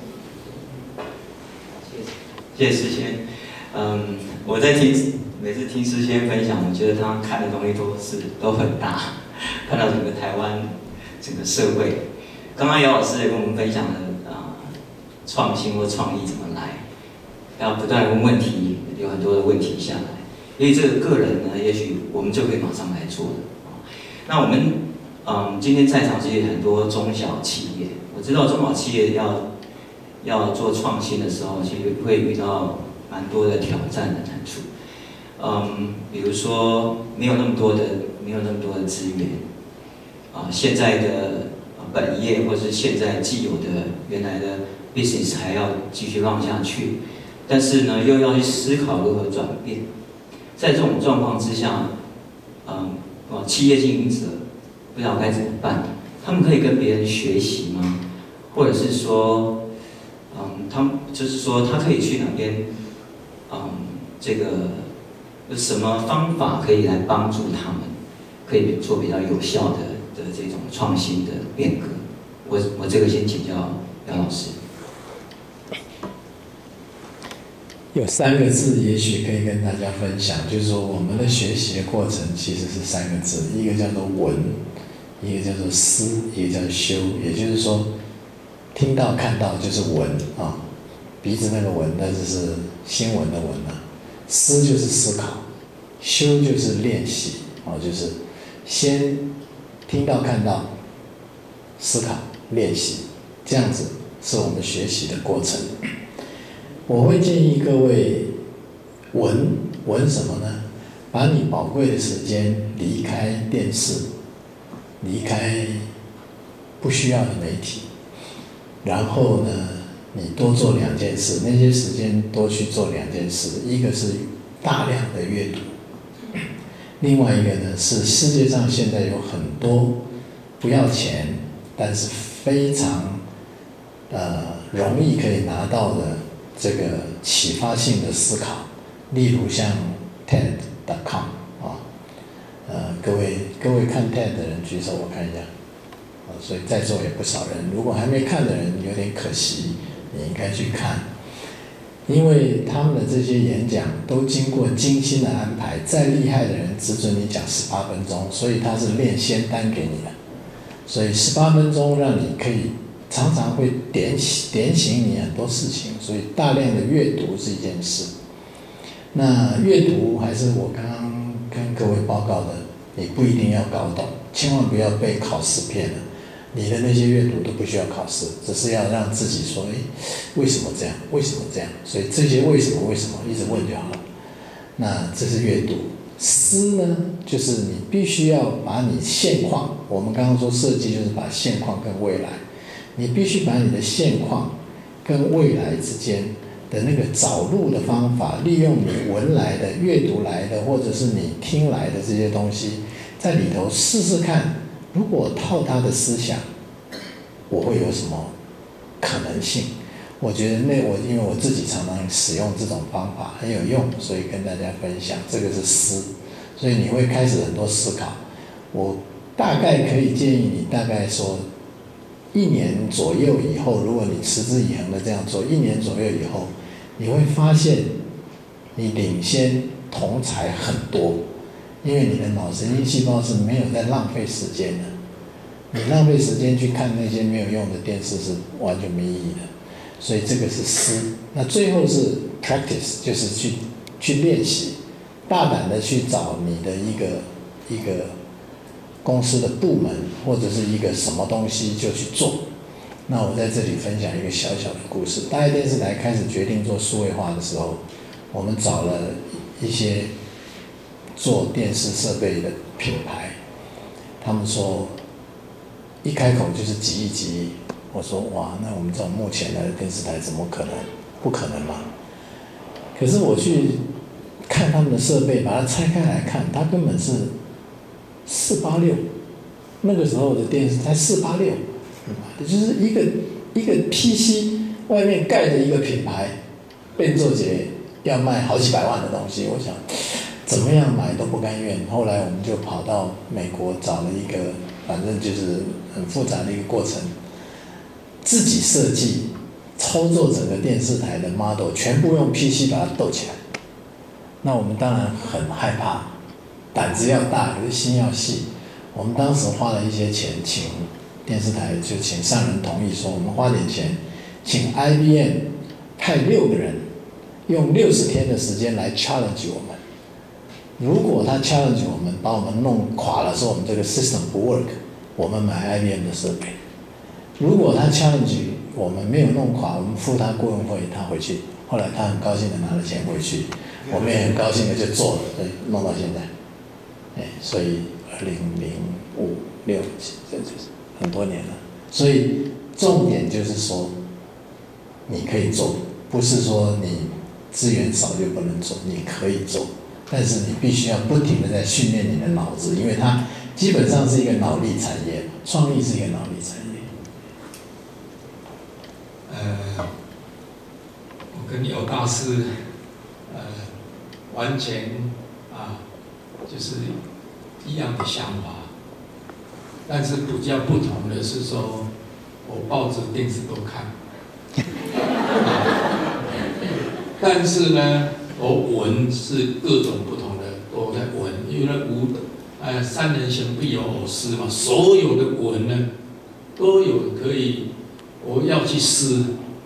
谢谢师先。嗯，我在听每次听师先分享，我觉得他看的东西都是都很大，看到整个台湾整个社会。刚刚姚老师也跟我们分享了啊、呃，创新或创意怎么来，要不断问问题，有很多的问题下来。因为这个个人呢，也许我们就可以马上来做的。那我们嗯，今天在场这些很多中小企业，我知道中小企业要要做创新的时候，其实会遇到蛮多的挑战的难处。嗯，比如说没有那么多的没有那么多的资源，啊、呃，现在的本业或是现在既有的原来的 business 还要继续让下去，但是呢，又要去思考如何转变。在这种状况之下，嗯，哦，企业经营者不知道该怎么办，他们可以跟别人学习吗？或者是说，嗯，他们就是说他可以去哪边，嗯，这个有什么方法可以来帮助他们，可以做比较有效的的这种创新的变革？我我这个先请教姚老师。 有三个字，也许可以跟大家分享，就是说我们的学习的过程其实是三个字，一个叫做闻，一个叫做思，一个叫做修。也就是说，听到看到就是闻啊，鼻子那个闻，那就是新闻的闻啊。思就是思考，修就是练习啊，就是先听到看到，思考练习，这样子是我们学习的过程。我会建议各位闻闻什么呢？把你宝贵的时间离开电视，离开不需要的媒体，然后呢，你多做两件事，那些时间多去做两件事，一个是大量的阅读，另外一个呢是世界上现在有很多不要钱，但是非常呃容易可以拿到的这个启发性的思考，例如像 T E D 点 com 啊，呃，各位各位看 T E D 的人举手，我看一下，啊，所以在座也不少人，如果还没看的人有点可惜，你应该去看，因为他们的这些演讲都经过精心的安排，再厉害的人只准你讲十八分钟，所以他是练仙丹给你的，所以十八分钟让你可以常常会点点醒你很多事情，所以大量的阅读是一件事。那阅读还是我刚刚跟各位报告的，你不一定要搞懂，千万不要被考试骗了。你的那些阅读都不需要考试，只是要让自己说，哎，为什么这样？为什么这样？所以这些为什么为什么一直问就好了。那这是阅读。思呢，就是你必须要把你现况，我们刚刚说设计就是把现况跟未来。你必须把你的现况跟未来之间的那个找路的方法，利用你闻来的、阅读来的，或者是你听来的这些东西，在里头试试看，如果套他的思想，我会有什么可能性？我觉得那我因为我自己常常使用这种方法很有用，所以跟大家分享。这个是思，所以你会开始很多思考。我大概可以建议你，大概说。一年左右以后，如果你持之以恒的这样做，一年左右以后，你会发现你领先同侪很多，因为你的脑神经细胞是没有在浪费时间的。你浪费时间去看那些没有用的电视是完全没意义的，所以这个是思。那最后是 practice， 就是去去练习，大胆的去找你的一个一个。公司的部门或者是一个什么东西就去做。那我在这里分享一个小小的故事。大爱电视台开始决定做数位化的时候，我们找了一些做电视设备的品牌，他们说一开口就是几亿几亿。我说哇，那我们这种目前的电视台怎么可能？不可能嘛。可是我去看他们的设备，把它拆开来看，它根本是四八六，那个时候的电视才四八六，也就是一个一个 P C 外面盖着一个品牌，变奏节要卖好几百万的东西，我想怎么样买都不甘愿。后来我们就跑到美国找了一个，反正就是很复杂的一个过程，自己设计、操作整个电视台的 model， 全部用 P C 把它斗起来。那我们当然很害怕，胆子要大，可是心要细。我们当时花了一些钱，请电视台就请上人同意说，我们花点钱，请 I B M 派六个人，用六十天的时间来 challenge 我们。如果他 challenge 我们，把我们弄垮了，说我们这个 system 不 work， 我们买 I B M 的设备。如果他 challenge 我们没有弄垮，我们付他顾问费，他回去。后来他很高兴的拿了钱回去，我们也很高兴的就做了，所以弄到现在。哎，所以二零零五六这就是很多年了。所以重点就是说，你可以做，不是说你资源少就不能做，你可以做，但是你必须要不停的在训练你的脑子，因为它基本上是一个脑力产业，创意是一个脑力产业。 呃，我跟有大师，呃，完全啊，就是一样的想法，但是比较不同的是说，我报纸、电视都看，但是呢，我文是各种不同的都在文，因为无呃三人行必有偶师嘛，所有的文呢都有可以。我要去思，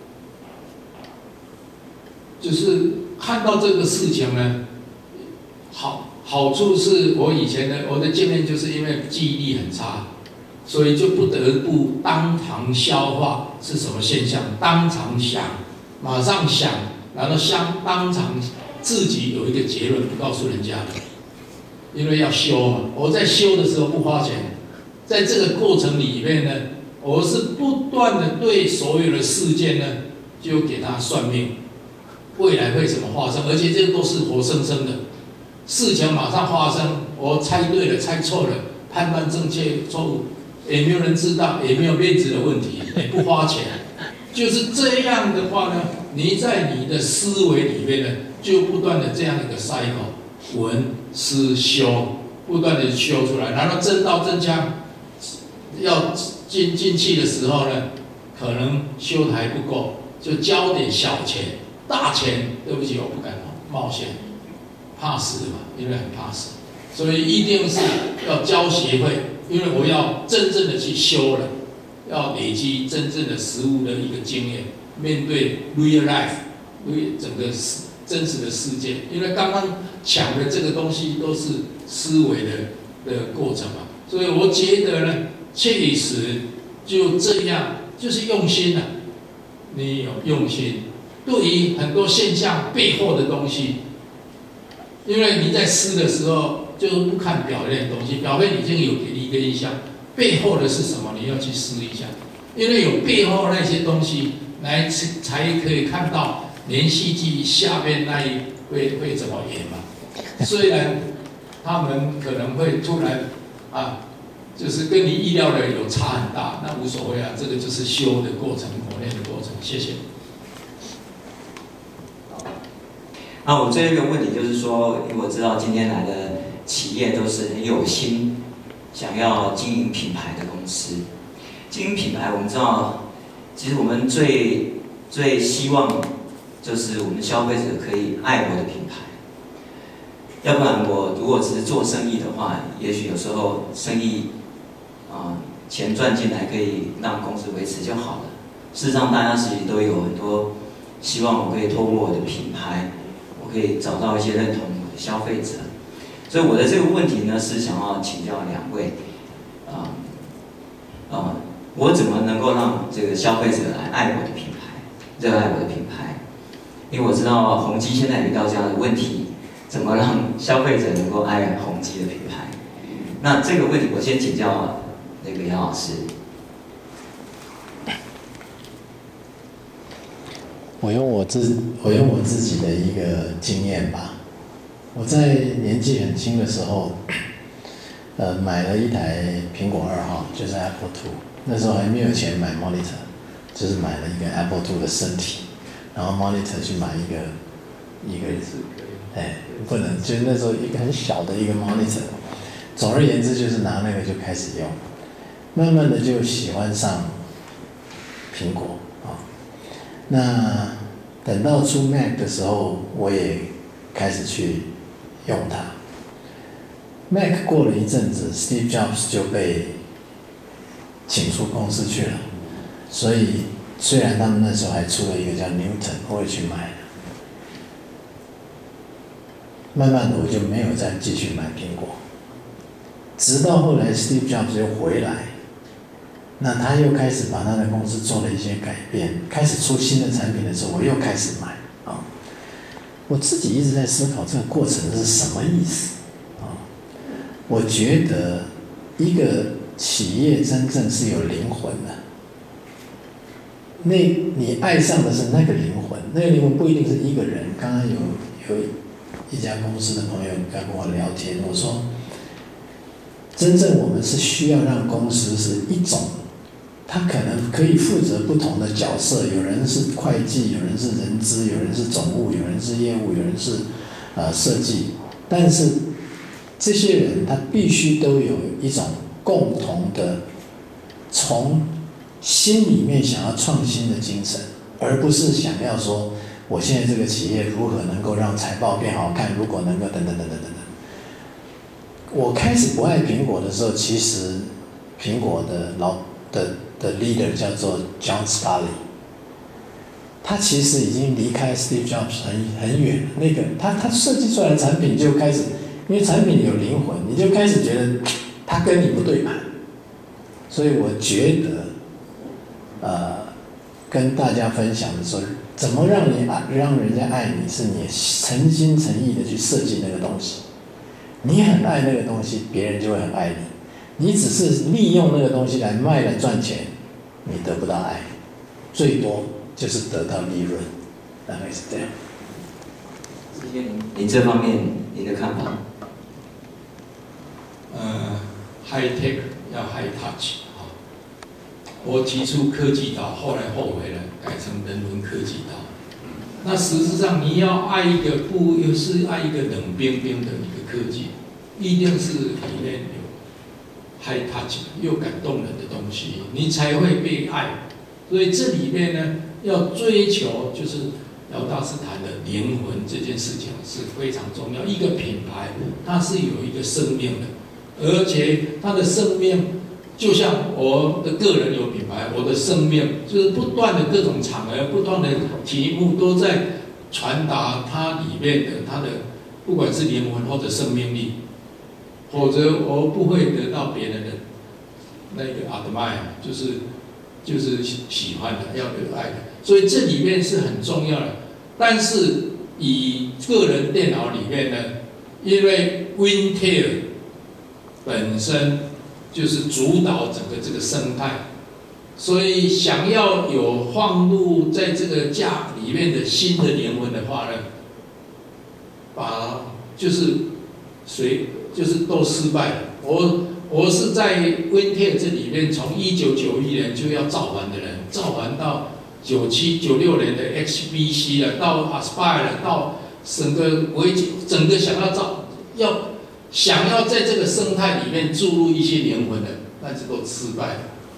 就是看到这个事情呢，好好处是我以前的我的经验就是因为记忆力很差，所以就不得不当场消化是什么现象，当场想，马上想，然后想当场自己有一个结论，不告诉人家的，因为要修嘛。我在修的时候不花钱，在这个过程里面呢。我是不断的对所有的事件呢，就给他算命，未来会怎么发生，而且这个都是活生生的，事情马上发生，我猜对了，猜错了，判断正确错误，也没有人知道，也没有面子的问题，也不花钱，就是这样的话呢，你在你的思维里面呢，就不断的这样一个 cycle， 闻思修，不断的修出来，然后真刀真枪，要。进进去的时候呢，可能修的还不够，就交点小钱，大钱对不起，我不敢冒险，怕死嘛，因为很怕死，所以一定是要交协会，因为我要真正的去修了，要累积真正的实务的一个经验，面对 real life， 整个真实的世界，因为刚刚讲的这个东西都是思维的的过程嘛，所以我觉得呢。确实就这样，就是用心了、啊。你有用心，对于很多现象背后的东西，因为你在思的时候，就不看表面的东西，表面已经有给你一个印象，背后的是什么，你要去思一下。因为有背后那些东西，来才可以看到连续剧下面那一会会怎么演嘛。虽然他们可能会突然啊。就是跟你意料的有差很大，那无所谓啊，这个就是修的过程，磨练的过程。谢谢。 那我最后一个问题就是说，因为我知道今天来的企业都是很有心，想要经营品牌的公司。经营品牌，我们知道，其实我们最最希望就是我们消费者可以爱我的品牌。要不然我如果只是做生意的话，也许有时候生意。啊，钱赚进来可以让公司维持就好了。事实上，大家其实都有很多希望，我可以透过我的品牌，我可以找到一些认同我的消费者。所以我的这个问题呢，是想要请教两位，啊、呃、啊、呃，我怎么能够让这个消费者来爱我的品牌，热爱我的品牌？因为我知道宏基现在遇到这样的问题，怎么让消费者能够爱宏基的品牌？那这个问题，我先请教。那个杨老师， 我用我自我用我自己的一个经验吧。我在年纪很轻的时候，呃，买了一台苹果二号，就是 Apple Two， 那时候还没有钱买 monitor， 就是买了一个 Apple two 的身体，然后 monitor 去买一个一个，哎，不能，就是那时候一个很小的一个 monitor。总而言之，就是拿那个就开始用，慢慢的就喜欢上苹果啊。那等到出 Mac 的时候，我也开始去用它。Mac 过了一阵子 ，Steve Jobs 就被请出公司去了，所以虽然他们那时候还出了一个叫 Newton， 我也去买了。慢慢的我就没有再继续买苹果，直到后来 Steve Jobs 又回来，那他又开始把他的公司做了一些改变，开始出新的产品的时候，我又开始买啊。我自己一直在思考这个过程是什么意思啊？我觉得一个企业真正是有灵魂的，那你爱上的是那个灵魂，那个灵魂不一定是一个人。刚刚有有一家公司的朋友在跟我聊天，我说，真正我们是需要让公司是一种，他可能可以负责不同的角色，有人是会计，有人是人资，有人是总务，有人是业务，有人是呃设计，但是这些人他必须都有一种共同的从心里面想要创新的精神，而不是想要说我现在这个企业如何能够让财报变好看，如果能够等等等等等等。我开始不爱苹果的时候，其实苹果的老的的 leader 叫做 John Sculley， 他其实已经离开 Steve Jobs 很很远了。那个他他设计出来的产品就开始，因为产品有灵魂，你就开始觉得他跟你不对盘。所以我觉得，呃，跟大家分享的时候，怎么让你让人家爱你，是你诚心诚意的去设计那个东西。你很爱那个东西，别人就会很爱你。你只是利用那个东西来卖来赚钱，你得不到爱，最多就是得到利润，大概是这样。 志坚，您您这方面您的看法？ 呃 ，high tech 要 high touch 啊。我提出科技岛，后来后悔了，改成人文科技岛。那实质上你要爱一个不，又是爱一个冷冰冰的一个科技，一定是里面有 high touch 又感动人的东西，你才会被爱。所以这里面呢，要追求就是姚大师谈的灵魂这件事情是非常重要。一个品牌它是有一个生命的，而且它的生命就像我的个人有品牌，我的生命就是不断的各种场合、不断的题目都在传达它里面的它的不管是灵魂或者生命力，否则我不会得到别人的那个 admire， 就是就是喜欢的，要有爱的。所以这里面是很重要的。但是以个人电脑里面呢，因为 Intel 本身就是主导整个这个生态，所以想要有放入在这个架里面的新的灵魂的话呢，把就是谁就是都失败了。我我是在 Intel 这里面，从一九九一年就要造反的人，造反到九七九六年的 H P C 了，到 Aspire 了，到整个维整个想要造要。想要在这个生态里面注入一些灵魂的，但是都失败了，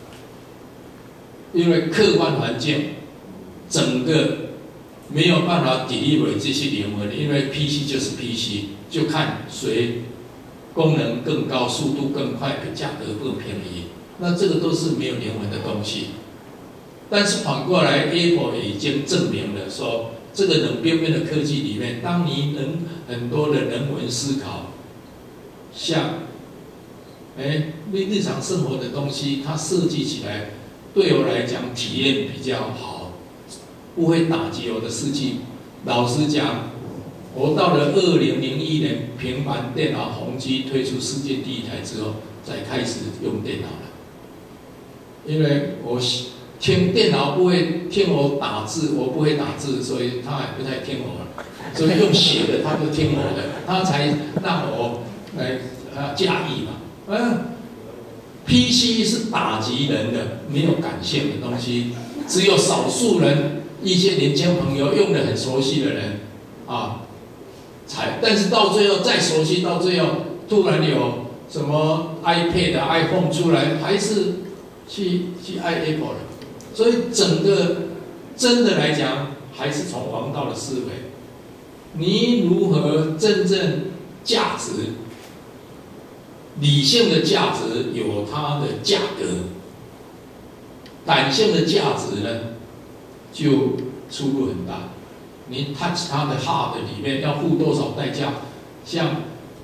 因为客观环境整个没有办法 deliver 这些灵魂，因为 P C 就是 P C， 就看谁功能更高、速度更快、价格更便宜，那这个都是没有灵魂的东西。但是反过来 ，Apple 也已经证明了说，这个冷冰冰的科技里面，当你能很多的人文思考。像，哎，日常生活的东西，它设计起来对我来讲体验比较好，不会打击我的士气。老实讲，我到了二零零一年，平板电脑宏基推出世界第一台之后，才开始用电脑了。因为我听电脑不会听我打字，我不会打字，所以他也不太听我了。所以用写的，他就听我的，他才让我。来啊，驾驭嘛，嗯 ，P C 是打击人的，没有感性的东西。 只有少数人，一些年轻朋友用的很熟悉的人啊，才，但是到最后再熟悉，到最后突然有什么 iPad、iPhone 出来，还是去去爱 Apple 了。所以整个真的来讲，还是从王道的思维，你如何真正价值？理性的价值有它的价格，感性的价值呢，就出入很大。你 touch 它的 heart 里面要付多少代价？像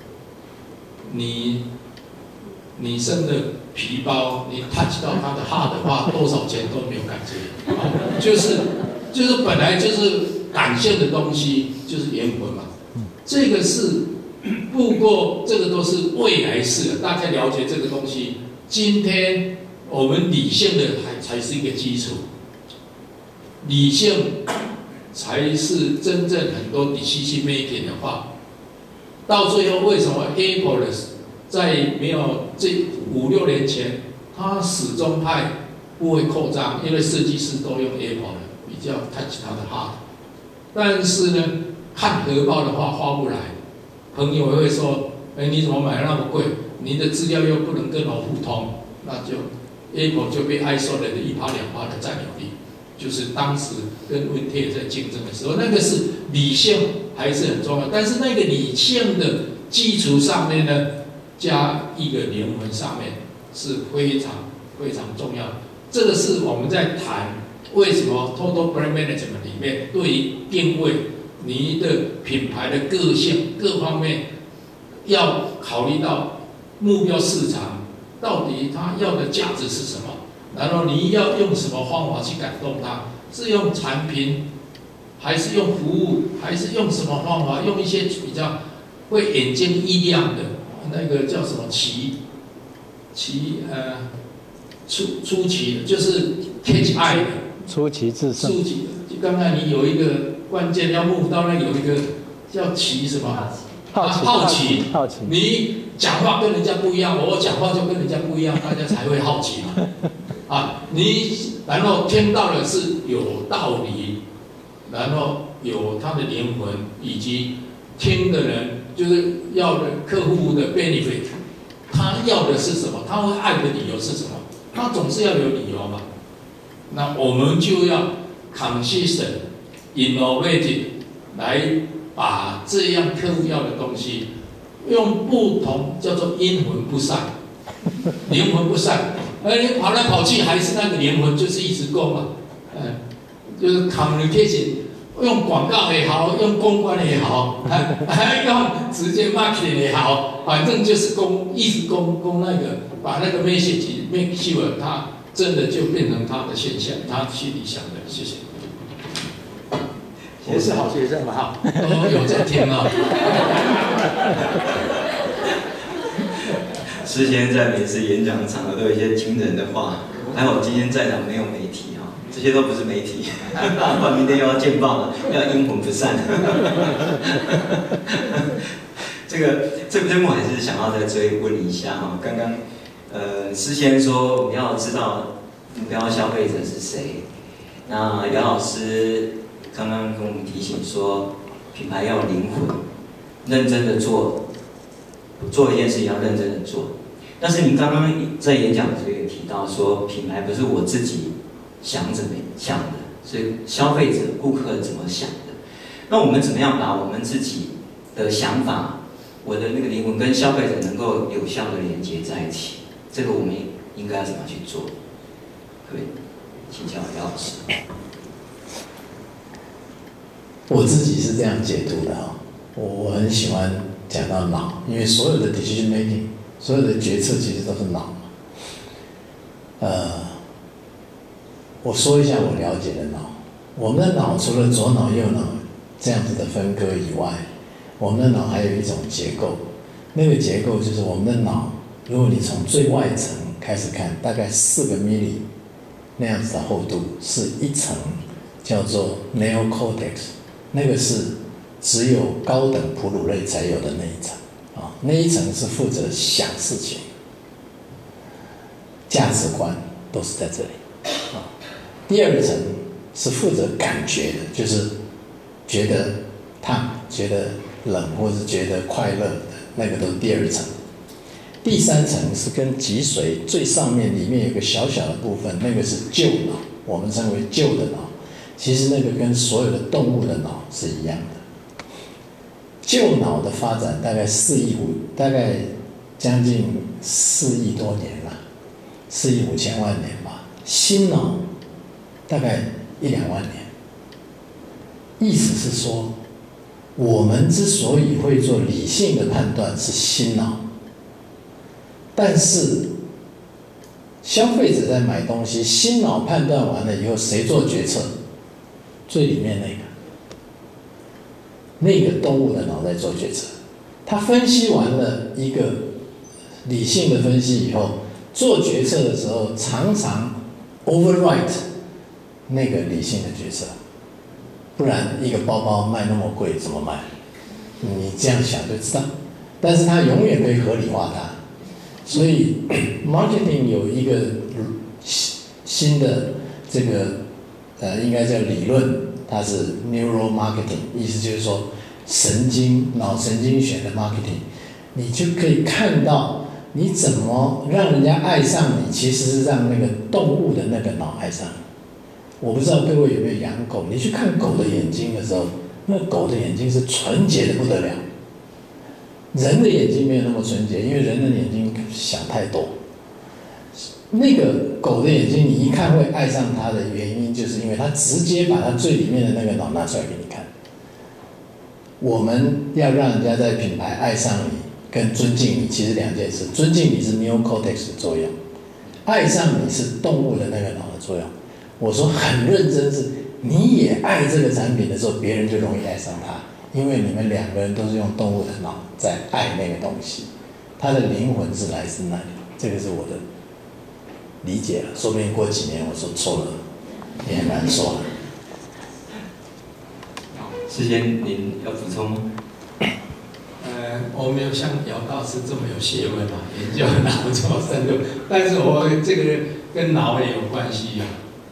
你你生的皮包，你 touch 到它的 heart 的话，多少钱都没有感觉。啊、就是就是本来就是感性的东西，就是灵魂嘛。这个是。不过，这个都是未来式的，大家了解这个东西。今天我们理性的还才是一个基础，理性才是真正很多 decision making 的话，到最后为什么 Apple 在没有这五六年前，它始终派不会扩张，因为设计师都用 Apple 的，比较 touch 它的 heart。但是呢，看荷包的话花不来。朋友会说：“哎，你怎么买那么贵？你的资料又不能跟我互通，那就 Apple 就被 I S O 的一趴两趴的占有率，就是当时跟 Intel 在竞争的时候，那个是理性还是很重要。但是那个理性的基础上面呢，加一个灵魂上面是非常非常重要的。这个是我们在谈为什么 Total Brand Management 里面对于定位。”你的品牌的个性各方面要考虑到目标市场到底它要的价值是什么，然后你要用什么方法去感动它？是用产品，还是用服务，还是用什么方法？用一些比较会眼睛一亮的那个叫什么奇奇呃出出奇的，就是 catch eye 的出奇制胜。 出奇的，就刚才你有一个。关键要目到那有一个叫奇什么？ 好奇， 好奇， 好奇。 你讲话跟人家不一样，我讲话就跟人家不一样，大家才会好奇嘛。啊，你然后听到的是有道理，然后有他的灵魂，以及听的人就是要的客户的 benefit， 他要的是什么？他会爱的理由是什么？他总是要有理由嘛。那我们就要 consistent。innovative 来把这样客户要的东西，用不同叫做阴魂不散，灵魂不散，而你跑来跑去还是那个灵魂，就是一直攻嘛，嗯，就是 communication， 用广告也好，用公关也好，还用直接 marketing 也好，反正就是攻，一直攻攻那个，把那个 message make sure 它真的就变成它的现象，他心里想的，谢谢。 我是好学生嘛，哈， 都有在听啊。 师先在每次演讲场合都有一些惊人的话，还好今天在场没有媒体啊，这些都不是媒体，不然明天又要见报了，要阴魂不散。这个这个节目还是想要再追问一下哈，刚刚呃师先说我们要知道目标消费者是谁，那姚老师。刚刚跟我们提醒说，品牌要有灵魂，认真的做，做一件事情要认真的做。但是你刚刚在演讲的时候也提到说，品牌不是我自己想怎么想的，是消费者、顾客怎么想的。那我们怎么样把我们自己的想法，我的那个灵魂跟消费者能够有效的连接在一起？这个我们应该要怎么去做？可以请教姚老师。 我自己是这样解读的啊，我我很喜欢讲到脑，因为所有的 decision making， 所有的决策其实都是脑嘛。呃，我说一下我了解的脑，我们的脑除了左脑、右脑这样子的分割以外，我们的脑还有一种结构，那个结构就是我们的脑，如果你从最外层开始看，大概四个 milli 那样子的厚度，是一层叫做 neocortex。那个是只有高等哺乳类才有的那一层啊，那一层是负责想事情、价值观都是在这里啊。 第二层是负责感觉的，就是觉得烫、觉得冷，或是觉得快乐的，那个都是第二层。第三层是跟脊髓最上面里面有个小小的部分，那个是旧脑，我们称为旧的脑。其实那个跟所有的动物的脑是一样的。旧脑的发展大概四亿五，大概将近四亿多年了，四亿五千万年吧。新脑大概一两万年。意思是说，我们之所以会做理性的判断是新脑。但是，消费者在买东西，新脑判断完了以后，谁做决策？最里面那个，那个动物的脑在做决策。他分析完了一个理性的分析以后，做决策的时候，常常 override 那个理性的决策。不然，一个包包卖那么贵，怎么卖？你这样想就知道。但是它永远可以合理化它。所以 ，marketing 有一个新的这个呃，应该叫理论，它是 neural marketing， 意思就是说神经脑神经学的 marketing， 你就可以看到你怎么让人家爱上你，其实是让那个动物的那个脑爱上你。我不知道各位有没有养狗，你去看狗的眼睛的时候，那狗的眼睛是纯洁的不得了。人的眼睛没有那么纯洁，因为人的眼睛想太多。那个狗的眼睛，你一看会爱上它的原因，就是因为它直接把它最里面的那个脑拿出来给你看。我们要让人家在品牌爱上你，跟尊敬你其实两件事。尊敬你是 neocortex 的作用，爱上你是动物的那个脑的作用。我说很认真是，你也爱这个产品的时候，别人就容易爱上它。因为你们两个人都是用动物的脑在爱那个东西，它的灵魂是来自那里，这个是我的理解了。说不定过几年我说错了，也很难说了。 世坚，您要补充吗？ 呃，我没有像姚大师这么有学问啊，研究脑这么深入，但是我这个跟脑也有关系啊，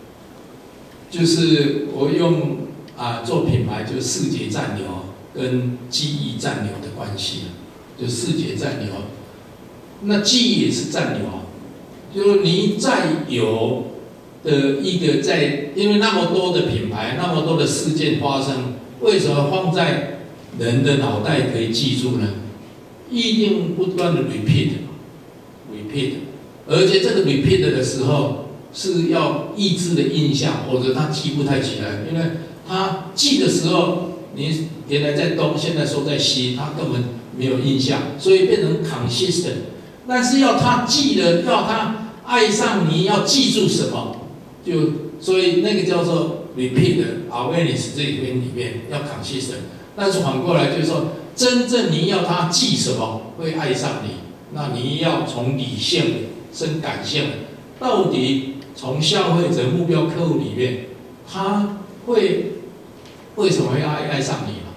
就是我用啊做品牌就视觉暂留。跟记忆暂留的关系，就视觉暂留，那记忆也是暂留啊。就是你再有的一个在，因为那么多的品牌，那么多的事件发生，为什么放在人的脑袋可以记住呢？一定不断的 repeat，repeat， 而且这个 repeat 的时候是要抑制的印象，或者他记不太起来，因为他记的时候。你原来在东，现在说在西，他根本没有印象，所以变成 consistent。但是要他记得，要他爱上你，要记住什么，就所以那个叫做 repeat awareness 这里边里面要 consistent。但是反过来就是说，真正你要他记什么会爱上你，那你要从理性生感性，到底从消费者目标客户里面，他会。为什么会爱爱上你嘛？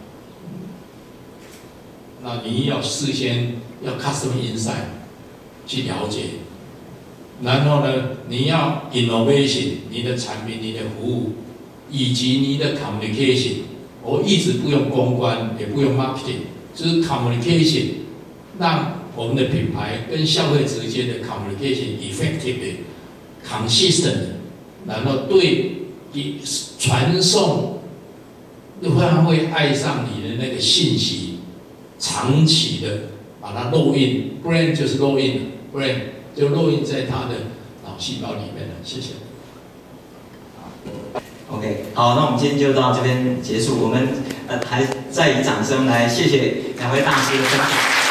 那你要事先要 customer insight 去了解，然后呢，你要 innovation 你的产品、你的服务，以及你的 communication。我一直不用公关，也不用 marketing， 就是 communication， 让我们的品牌跟消费者之间的 communication effectively、consistent， 然后对传送。他会爱上你的那个信息，长期的把它烙印 ，brain 就是烙印 ，brain 就烙印在他的脑细胞里面了。谢谢。 OK， 好，那我们今天就到这边结束。我们呃还再以掌声来谢谢两位大师的分享。